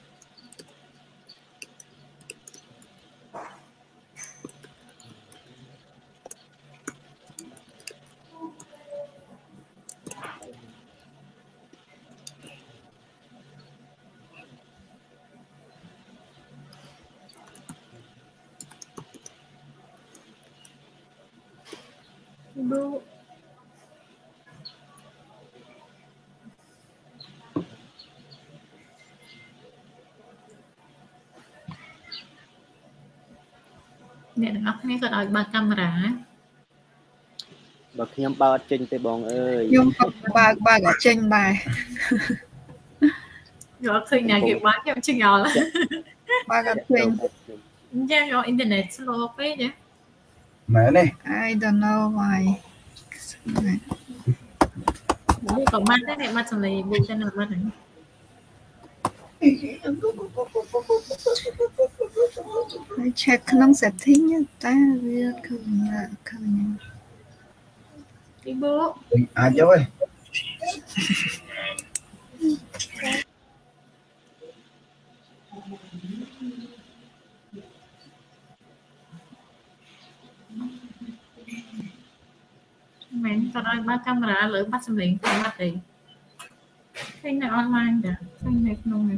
H: Ibu.អ្នកទាំងអស់គ្នាក៏ឲ្យបើកកាមេរ៉ា
C: បើខ្ញុំបើកអត់ចេញទេបងអើយ
D: ខ្ញុំក៏បើកបើកអត់ចេញដែរ
H: យកអត់ឃើញអ្នកគេបើកខ្ញុំឆ្ងល់
D: បើកអត់ចេញ
H: អញ្ចឹងយកអ៊ីនធឺណិត slow ពេកទេ
J: មែនទេ
D: I don't know why
H: បុកក៏បាត់ដែរអ្នកបាត់សម្លេងបុកទៅនៅបាត់ហ្នឹង
D: ហើយ check ក្នុង setting តែវាឃើញឃើញ
H: ពីបុក
J: អាចយកទេ
H: មែនក៏ឲ្យបើកកាមេរ៉ាលើបាត់សម្លេងទៅបាត់ទេឃើញនៅ online តាឃើញនៅក្នុងនេះ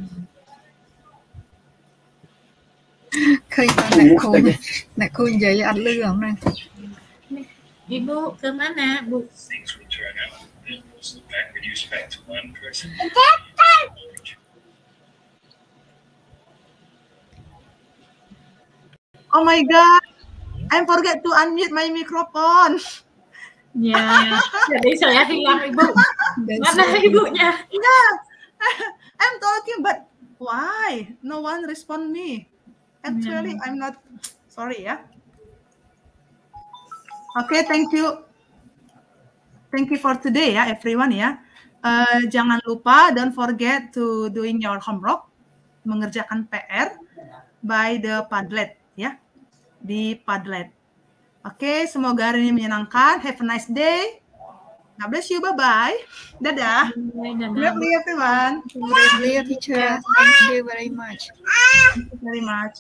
D: ឃើញតែអ្នកគ្រូអ្នកគ្រូនិយាយអត់លឺហ្មងណា
H: ពីបុកគឺម៉ាណាបុក
A: Things will turn out. Then we'll slip back, reduce back to one person.
C: អ
B: Oh my God, I forget to unmute my microphone.
H: Ya, jadi saya hilang ibu. Mana ibunya?
B: Yeah, I'm talking, but why? No one respond me. Actually, I'm not sorry ya. Oke, okay, thank you. Thank you for today ya, everyone ya. Uh, jangan lupa, don't forget to doing your homework, mengerjakan P R by the Padlet ya, di Padlet. Oke, okay, semoga hari ini menyenangkan. Have a nice day. God bless you. Bye bye. Dadah. Lovely everyone.
D: Lovely teacher. Thank you very much.
B: Thank you very much.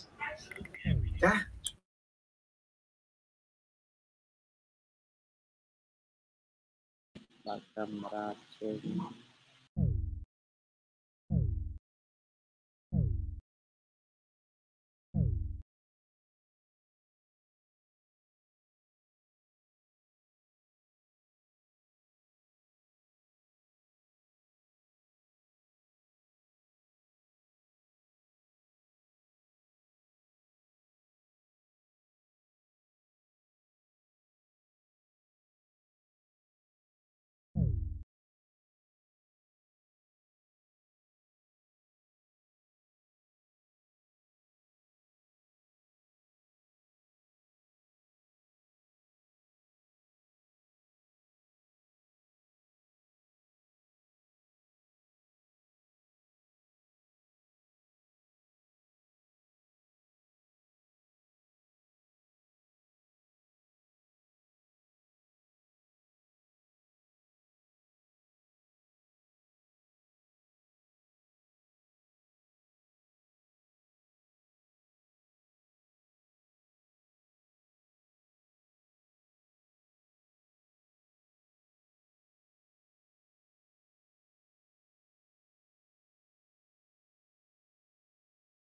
C: Bakam racun.